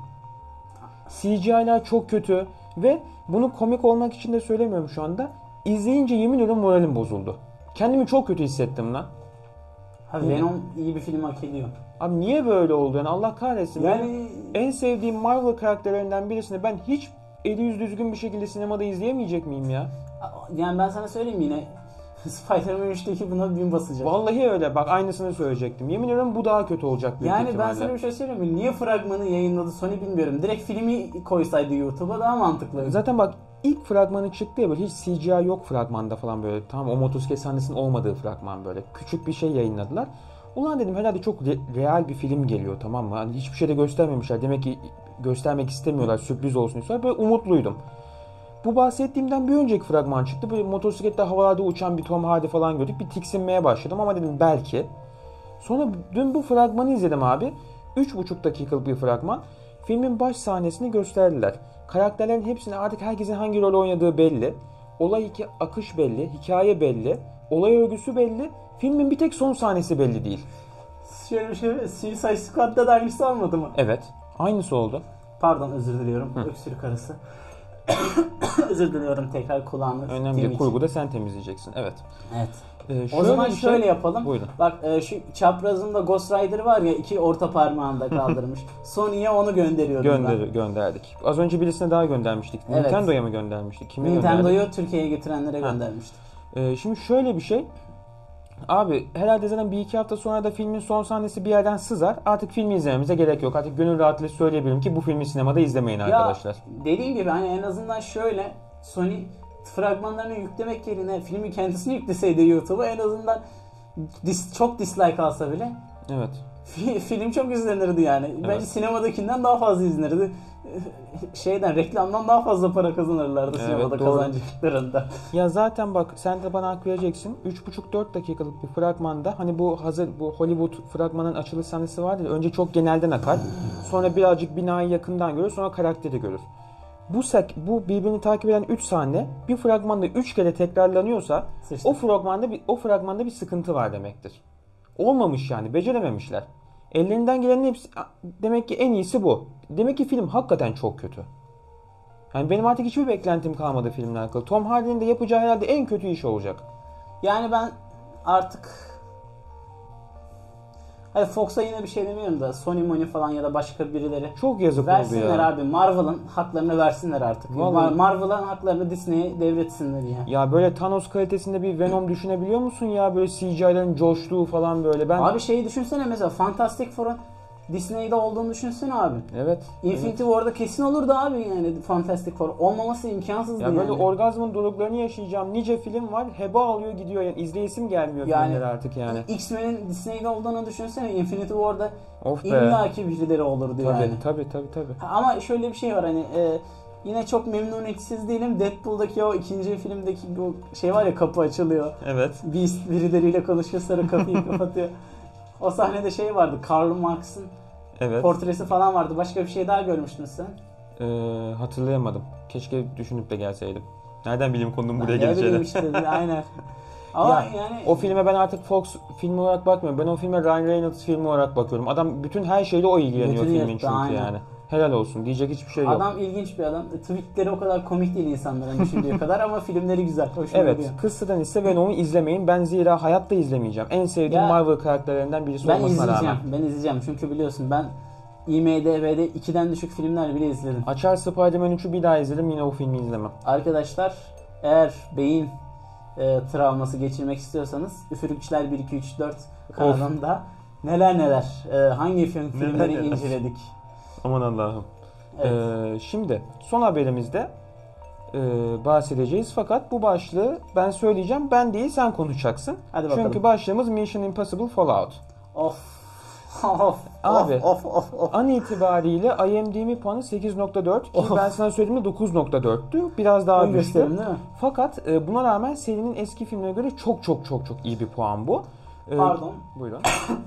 B: C G I'ler çok kötü ve bunu komik olmak için de söylemiyorum şu anda. İzleyince yemin ediyorum moralim bozuldu. Kendimi çok kötü hissettim lan.
A: Abi Venom iyi bir film hak ediyor.
B: Abi niye böyle oldu yani Allah kahretsin.
A: Yani
B: benim en sevdiğim Marvel karakterlerinden birisini ben hiç eli yüz düzgün bir şekilde sinemada izleyemeyecek miyim ya?
A: Yani ben sana söyleyeyim yine Spider-Man üçteki buna bin basacak.
B: Vallahi öyle bak aynısını söyleyecektim. Yemin ediyorum bu daha kötü olacak büyük
A: yani
B: ihtimalle.
A: Ben sana bir şey söyleyeyim mi? Niye fragmanı yayınladı Sony bilmiyorum. Direkt filmi koysaydı YouTube'a daha mantıklı.
B: Zaten bak ilk fragmanı çıktı ya böyle hiç C G I yok fragmanda falan böyle. Tamam o motosiklet sahnesinin olmadığı fragman böyle. Küçük bir şey yayınladılar. Ulan dedim herhalde çok re- real bir film geliyor tamam mı? Hani hiçbir şey de göstermemişler. Demek ki göstermek istemiyorlar sürpriz olsun istiyorlar. Böyle umutluydum. Bu bahsettiğimden bir önceki fragman çıktı. Böyle motosiklette havalarda uçan bir Tom Hardy falan gördük. Bir tiksinmeye başladım ama dedim belki. Sonra dün bu fragmanı izledim abi. üç buçuk dakikalık bir fragman. Filmin baş sahnesini gösterdiler. Karakterlerin hepsine artık herkesin hangi rol oynadığı belli. Olay iki akış belli, hikaye belli, olay örgüsü belli. Filmin bir tek son sahnesi belli değil.
A: Şöyle bir şey, Suicide Squad'da da aynısı olmadı mı?
B: Evet, aynısı oldu.
A: Pardon özür diliyorum. Hı. Öksürük arası. Özür diliyorum tekrar kulağını.
B: Önemli kurguda sen temizleyeceksin. Evet.
A: Evet.
B: Ee,
A: o zaman şöyle
B: şey...
A: yapalım.
B: Buyurun.
A: Bak e, şu çaprazında Ghost Rider var ya iki orta parmağında kaldırmış. Sony'ye onu gönderiyorum
B: Gönder,
A: ben.
B: Gönderdik. Az önce birisine daha göndermiştik. Evet. Nintendo'ya mı göndermiştik? Kime
A: Nintendo'yu Türkiye'ye getirenlere ha. göndermiştik.
B: Ee, şimdi şöyle bir şey. Abi herhalde zaten bir iki hafta sonra da filmin son sahnesi bir yerden sızar. Artık filmi izlememize gerek yok. Artık gönül rahatlığıyla söyleyebilirim ki bu filmi sinemada izlemeyin arkadaşlar.
A: Ya dediğim gibi hani en azından şöyle Sony fragmanlarını yüklemek yerine filmi kendisini yükleseydi YouTube'a en azından dis, çok dislike alsa bile
B: evet.
A: film çok izlenirdi yani.
B: Evet.
A: Bence sinemadakinden daha fazla izlenirdi. Şeyden reklamdan daha fazla para kazanırlardı
B: evet,
A: sinemada kazancıklarında.
B: Ya zaten bak sen de bana hak vereceksin. üç buçuk dört dakikalık bir fragmanda hani bu hazır bu Hollywood fragmanın açılış sahnesi vardır ya, önce çok genelden akar. Sonra birazcık binayı yakından görür, sonra karakteri görür. Bu bu birbirini takip eden üç sahne bir fragmanda üç kere tekrarlanıyorsa Sıçtım. o fragmanda bir o fragmanda bir sıkıntı var demektir. Olmamış yani, becerememişler. Ellerinden gelenin hepsi demek ki en iyisi bu. Demek ki film hakikaten çok kötü. Yani benim artık hiçbir beklentim kalmadı filmle alakalı. Tom Hardy'nin de yapacağı herhalde en kötü iş olacak.
A: Yani ben artık Hadi Fox'a yine bir şey demiyorum da Sony Money falan ya da başka birileri
B: çok yazık oldu ya.
A: Versinler abi. Marvel'ın haklarını versinler artık. Vallahi... Marvel'ın haklarını Disney'e devretsinler ya.
B: Ya böyle Thanos kalitesinde bir Venom düşünebiliyor musun ya? Böyle C G I'lerin coştuğu falan böyle. Ben
A: Abi şeyi düşünsene mesela Fantastic Four'un Disney'de olduğunu düşünsene abi.
B: Evet.
A: Infinity
B: evet.
A: War'da kesin olurdu abi yani Fantastic Four. Olmaması imkansızdı
B: ya
A: yani.
B: Böyle orgazmın doruklarını yaşayacağım. Nice film var. Heba alıyor gidiyor. Yani izleyesim gelmiyor yani, filmler artık yani.
A: X-Men'in Disney'de olduğunu düşünsene. Infinity War'da
B: of
A: illaki birileri olurdu
B: tabii,
A: yani.
B: Tabii tabii tabii.
A: Ama şöyle bir şey var hani e, yine çok memnuniyetsiz değilim. Deadpool'daki o ikinci filmdeki o şey var ya, kapı açılıyor.
B: Evet.
A: Beast birileriyle konuşuyor, sonra kapıyı kapatıyor. O sahnede şey vardı. Karl Marx'ın evet. portresi falan vardı. Başka bir şey daha görmüştün sen.
B: Ee, hatırlayamadım. Keşke düşünüp de gelseydim. Nereden bileyim konunun buraya
A: ben
B: geleceğini.
A: işte aynen. Ama
B: ya,
A: yani
B: o filme ben artık Fox filmi olarak bakmıyorum. Ben o filme Ryan Reynolds filmi olarak bakıyorum. Adam bütün her şeyle o ilgileniyor
A: bütün
B: filmin
A: yırttı,
B: çünkü
A: aynen.
B: yani. Helal olsun. Diyecek hiçbir şey yok.
A: Adam ilginç bir adam. Tweetleri o kadar komik değil insanların düşündüğü kadar ama filmleri güzel. Hoşuma
B: evet.
A: gidiyor.
B: Kıssadan ise Venom'u izlemeyin. Ben zira hayatta izlemeyeceğim. En sevdiğim ya, Marvel karakterlerinden birisi
A: ben
B: olmasına
A: izleyeceğim.
B: rağmen.
A: Ben izleyeceğim. Çünkü biliyorsun ben I M D B'de ikiden düşük filmler bile izledim.
B: Açar Spider-Man üçü bir daha izledim. Yine o filmi izlemem.
A: Arkadaşlar eğer beyin e, travması geçirmek istiyorsanız Üfürükçüler bir iki üç dört kanalında neler neler e, hangi film filmleri neler inceledik.
B: Aman Allah'ım. Evet. Ee, şimdi son haberimizde e, bahsedeceğiz fakat bu başlığı ben söyleyeceğim, ben değil sen konuşacaksın.
A: Hadi bakalım.
B: Çünkü başlığımız Mission Impossible Fallout.
A: Of. Of,
B: abi
A: of, of, of.
B: an itibariyle I M D B puanı sekiz nokta dört ki of. Ben sana söylediğimde dokuz nokta dörttü. Biraz daha düştü. Fakat e, buna rağmen serinin eski filmlerine göre çok çok çok çok iyi bir puan bu.
A: E, Pardon.
B: Buyurun.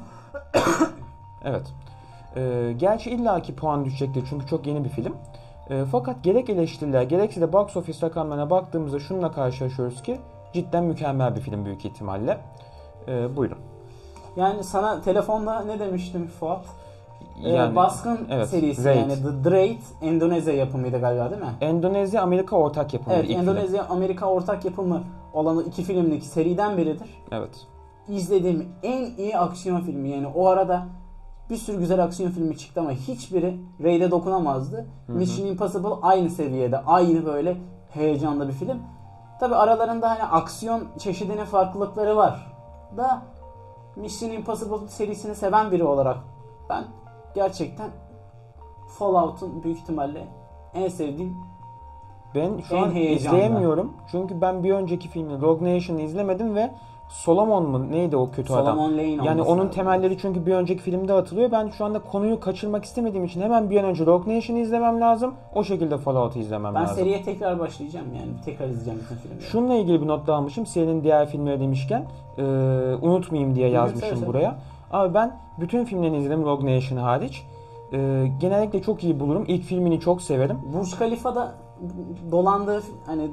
B: Evet. E, gerçi illaki puan düşecektir çünkü çok yeni bir film. E, fakat gerek eleştiriler gerekse de box office rakamlarına baktığımızda şununla karşılaşıyoruz ki cidden mükemmel bir film büyük ihtimalle. E, buyurun.
A: Yani sana telefonda ne demiştim Fuat?
B: Yani,
A: ee, Baskın evet, serisi Raid. Yani The Raid Endonezya yapımıydı galiba değil mi?
B: Endonezya Amerika ortak yapımı.
A: Evet, Endonezya film. Amerika ortak yapımı olan iki filmlik seriden biridir.
B: Evet.
A: İzlediğim en iyi aksiyon filmi, yani o arada bir sürü güzel aksiyon filmi çıktı ama hiçbiri Raid'e dokunamazdı. Hı hı. Mission Impossible aynı seviyede, aynı böyle heyecanlı bir film. Tabi aralarında hani aksiyon çeşidinin farklılıkları var da Mission Impossible serisini seven biri olarak ben gerçekten Fallout'un büyük ihtimalle en sevdiğim,
B: ben şu an izleyemiyorum. Çünkü ben bir önceki filmi Rogue Nation'ı izlemedim ve Solomon mu neydi o kötü
A: Solomon
B: adam?
A: Lane
B: yani onun lazım. Temelleri çünkü bir önceki filmde atılıyor. Ben şu anda konuyu kaçırmak istemediğim için hemen bir an önce Rogue Nation'ı izlemem lazım. O şekilde Fallout'u izlemem
A: ben
B: lazım.
A: Ben seriye tekrar başlayacağım yani. Tekrar izleyeceğim bütün filmleri.
B: Şununla ilgili bir not da almışım. Serinin diğer filmleri demişken e, unutmayayım diye yazmışım evet, evet. buraya. Abi ben bütün filmlerini izledim Rogue Nation hariç. E, genellikle çok iyi bulurum. İlk filmini çok severim.
A: Burj Khalifa'da dolandığı hani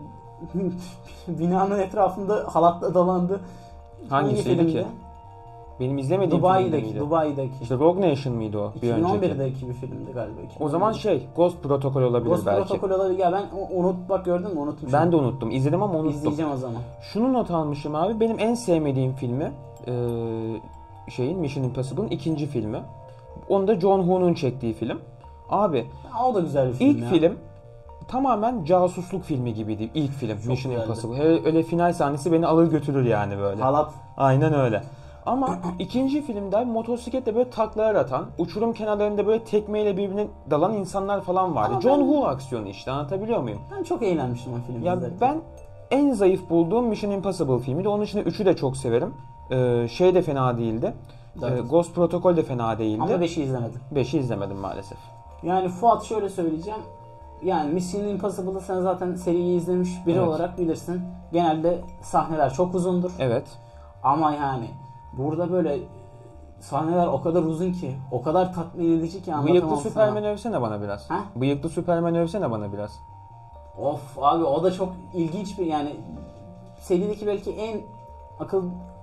A: binanın etrafında halatla dolandı.
B: Hangisiydi Hangi ki? Benim izlemediğim
A: Dubai'deki, Dubai'deki.
B: İşte Rogue Nation mıydı o?
A: iki bin on birdeki bir filmdi galiba.
B: O zaman şey, Ghost Protocol olabilir
A: Ghost
B: belki.
A: Ghost Protocol olabilir. Ya ben unut bak gördün mü unutmuşum.
B: Ben de unuttum. İzledim ama unuttum.
A: İzleyeceğim o zaman.
B: Şunu not almışım abi. Benim en sevmediğim filmi e, şeyin Mission Impossible'ın ikinci filmi. Onu da John Woo'nun çektiği film. Abi
A: ya, o da güzel bir film
B: ilk
A: ya.
B: film tamamen casusluk filmi gibiydi ilk film
A: Çok
B: Mission
A: güzeldi.
B: Impossible. Hele, öyle final sahnesi beni alır götürür yani böyle.
A: Halat.
B: Aynen öyle. Ama ikinci filmde motosikletle böyle taklalar atan, uçurum kenarlarında böyle tekmeyle birbirine dalan insanlar falan vardı.
A: Ama
B: John
A: ben-
B: Woo aksiyonu işte, anlatabiliyor muyum?
A: Ben çok eğlenmiştim o filmi
B: Ya
A: izlerken.
B: ben en zayıf bulduğum Mission Impossible filmiydi. Onun dışında üçü de çok severim. Ee, şey de fena değildi.
A: Evet.
B: Ee, Ghost Protocol de fena değildi.
A: Ama beşi izlemedim.
B: beşi izlemedim maalesef.
A: Yani Fuat şöyle söyleyeceğim. Yani Mission Impossible'ı sen zaten seriyi izlemiş biri
B: Evet.
A: olarak bilirsin. Genelde sahneler çok uzundur.
B: Evet.
A: Ama yani burada böyle sahneler o kadar uzun ki, o kadar tatmin edici ki anlatamam
B: Bıyıklı
A: sana.
B: Süpermen'i övsene bana biraz.
A: Ha?
B: Bıyıklı Süpermen'i övsene bana biraz.
A: Of abi, o da çok ilginç bir, yani serideki belki en akıl,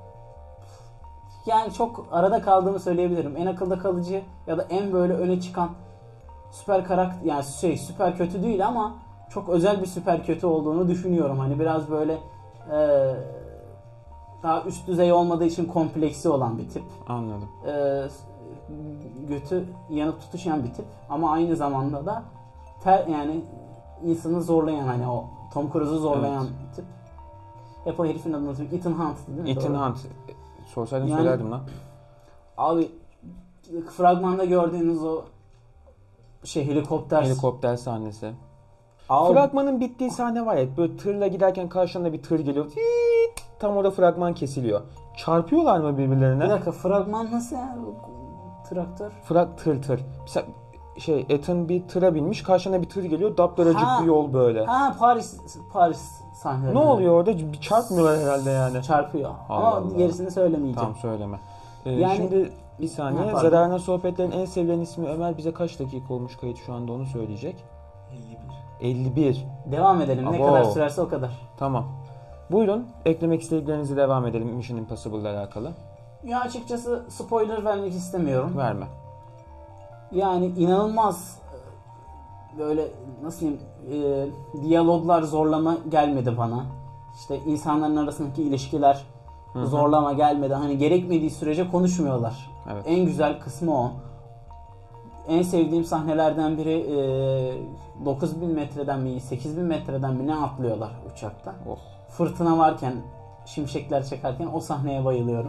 A: yani çok arada kaldığımı söyleyebilirim. En akılda kalıcı ya da en böyle öne çıkan süper karakter, yani şey süper kötü değil ama çok özel bir süper kötü olduğunu düşünüyorum. Hani biraz böyle e, daha üst düzey olmadığı için kompleksi olan bir tip.
B: Anladım.
A: E, götü yanıp tutuşan bir tip ama aynı zamanda da ter, yani insanı zorlayan, hani o Tom Cruise'u zorlayan tip. Hep o herifin adını unuttum. Ethan Hunt değil mi?
B: Ethan
A: Doğru.
B: Hunt. Sorsaydın
A: Yani-
B: söylerdim lan.
A: Abi fragmanda gördüğünüz o şey helikopter.
B: Helikopter sahnesi.
A: Abi,
B: Fragmanın bittiği sahne var ya, böyle tırla giderken karşına bir tır geliyor. Tiiit, tam orada fragman kesiliyor. Çarpıyorlar mı birbirlerine?
A: bir dakika, fragman nasıl ya? Traktör.
B: Frag tır tır. Mesela şey Ethan bir tıra binmiş, karşına bir tır geliyor. Dapdaracık
A: Ha.
B: bir yol böyle.
A: Ha, Paris Paris sahneleri.
B: Ne oluyor orada? Bir çarpmıyorlar herhalde yani.
A: Çarpıyor.
B: Allah
A: Ama
B: Allah.
A: gerisini söylemeyeceğim.
B: Tamam söyleme. Ee,
A: Yani-
B: şimdi bir saniye.
A: Ha, pardon.
B: Zararına Sohbetlerin en sevilen ismi Ömer bize kaç dakika olmuş kayıt şu anda onu söyleyecek. elli bir.
A: Devam edelim. Ne
B: Abo.
A: kadar sürerse o kadar.
B: Tamam. Buyurun eklemek istediklerinizi devam edelim Mission Impossible ile alakalı.
A: Ya açıkçası spoiler vermek istemiyorum.
B: Verme.
A: Yani inanılmaz e, böyle nasıl diyeyim, e, diyaloglar zorlama gelmedi bana. İşte insanların arasındaki ilişkiler
B: hı.
A: zorlama gelmedi. Hani gerekmediği sürece konuşmuyorlar.
B: Evet.
A: En güzel kısmı o. En sevdiğim sahnelerden biri e, dokuz bin metreden mi sekiz bin metreden mi ne atlıyorlar uçakta.
B: Oh.
A: Fırtına varken, şimşekler çekerken o sahneye bayılıyorum.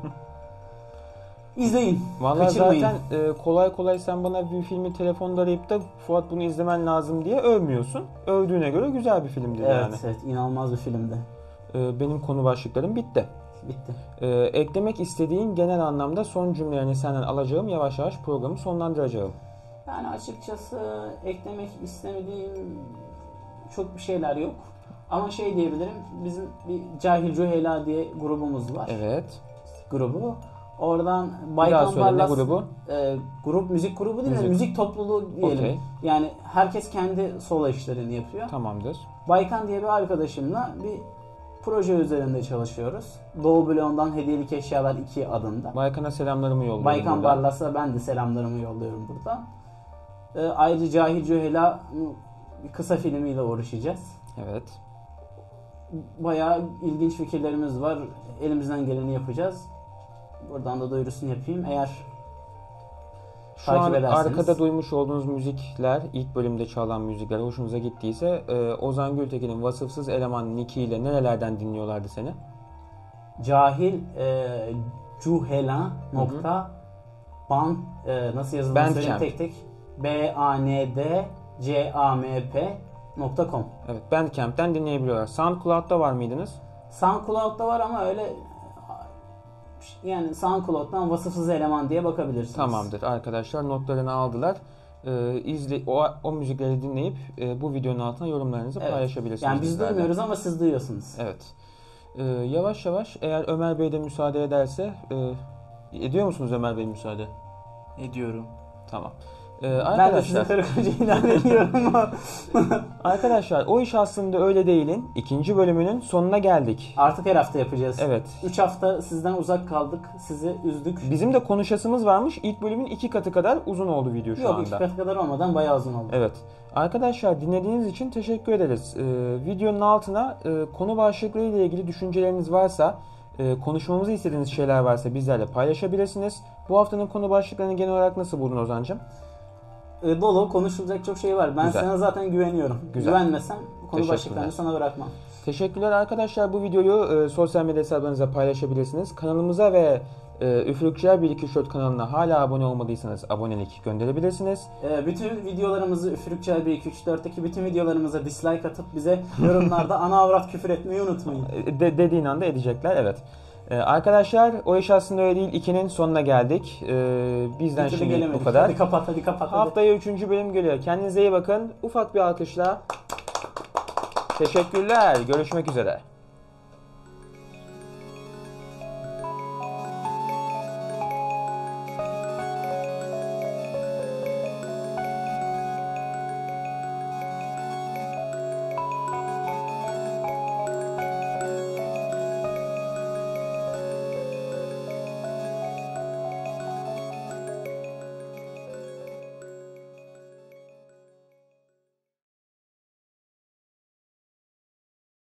A: İzleyin.
B: Vallahi
A: Kaçırmayın.
B: zaten e, kolay kolay sen bana bir filmi telefonda arayıp da Fuat bunu izlemen lazım diye övmüyorsun. Övdüğüne göre güzel bir filmdi
A: Evet,
B: yani.
A: evet, inanılmaz bir filmdi.
B: E, benim konu başlıklarım bitti.
A: Bitti.
B: E, eklemek istediğin genel anlamda son cümlelerini senden alacağım. Yavaş yavaş programı sonlandıracağım.
A: Yani açıkçası eklemek istemediğim çok bir şeyler yok. Ama şey diyebilirim, bizim bir Cahil Cüheyla diye grubumuz var.
B: Evet.
A: Grubu. Oradan
B: Bir daha
A: Baykan
B: söyle ne
A: Barlas
B: grubu?
A: e, grup müzik grubu değil de
B: Müzik.
A: müzik topluluğu diyelim.
B: Okey.
A: Yani herkes kendi solo işlerini yapıyor.
B: Tamamdır.
A: Baykan diye bir arkadaşımla bir proje üzerinde çalışıyoruz. Doğu Bloğundan Hediyelik Eşyalar iki adında.
B: Baykan'a selamlarımı yolluyorum.
A: Baykan
B: buradan.
A: Barlas'a ben de selamlarımı yolluyorum burada. Ee, ayrıca Cahil Cüheyla bir kısa filmiyle uğraşacağız.
B: Evet.
A: Bayağı ilginç fikirlerimiz var. Elimizden geleni yapacağız. Buradan da duyurusunu yapayım. Eğer
B: Şu
A: takip
B: an
A: ederseniz.
B: arkada duymuş olduğunuz müzikler, ilk bölümde çalan müzikler hoşunuza gittiyse e, Ozan Gültekin'in Vasıfsız Eleman Niki ile nerelerden dinliyorlardı seni?
A: Cahil e, Cüheyla nokta ban e, nasıl yazıldığını
B: Bandcamp.
A: söyleyeyim tek tek. B A N D C A M P nokta com.
B: Evet, Bandcamp'ten dinleyebiliyorlar. SoundCloud'da var mıydınız?
A: SoundCloud'da var ama öyle, yani SoundCloud'dan Vasıfsız Eleman diye bakabilirsiniz.
B: Tamamdır arkadaşlar, notlarını aldılar. Ee, izle, o, o müzikleri dinleyip e, bu videonun altına yorumlarınızı
A: Evet.
B: paylaşabilirsiniz.
A: Yani biz
B: bizlerle.
A: duymuyoruz ama siz duyuyorsunuz.
B: Evet. Ee, yavaş yavaş eğer Ömer Bey de müsaade ederse e, ediyor musunuz Ömer Bey müsaade?
C: Ediyorum.
B: Tamam. Ee,
A: Ben de size
B: arkadaşlar,
A: karı koca ilan ediyorum.
B: arkadaşlar o iş aslında öyle değilin ikinci bölümünün sonuna geldik.
A: Artık her hafta yapacağız.
B: Evet.
A: üç hafta sizden uzak kaldık. Sizi üzdük.
B: Bizim de konuşasımız varmış. İlk bölümün iki katı kadar uzun oldu video şu
A: Yok,
B: anda.
A: iki kat kadar olmadan bayağı uzun oldu.
B: Evet. Arkadaşlar dinlediğiniz için teşekkür ederiz. Ee, videonun altına e, konu başlıkları ile ilgili düşünceleriniz varsa, e, konuşmamızı istediğiniz şeyler varsa bizlerle paylaşabilirsiniz. Bu haftanın konu başlıklarını genel olarak nasıl buldun Ozan'cığım?
A: e, dolu, konuşulacak çok şey var. Ben
B: Güzel.
A: sana zaten güveniyorum.
B: Güzel.
A: Güvenmesem konu
B: Teşekkürler.
A: başlıklarını sana bırakmam.
B: Teşekkürler arkadaşlar. Bu videoyu e, sosyal medya hesaplarınıza paylaşabilirsiniz. Kanalımıza ve e, Üfürükçüler bir iki üç dört kanalına hala abone olmadıysanız abonelik gönderebilirsiniz.
A: E, bütün videolarımızı Üfürükçel bir iki üç dörtteki bütün videolarımıza dislike atıp bize yorumlarda ana avrat küfür etmeyi unutmayın.
B: De, dediğin anda edecekler, evet. Ee, arkadaşlar o iş aslında öyle değil. ikinin sonuna geldik. Ee, bizden
A: Şimdi
B: şimdi
A: gelemedik.
B: bu kadar.
A: Hadi kapat hadi kapat. Hadi.
B: Haftaya üçüncü bölüm geliyor. Kendinize iyi bakın. Ufak bir alkışla. Teşekkürler. Görüşmek üzere.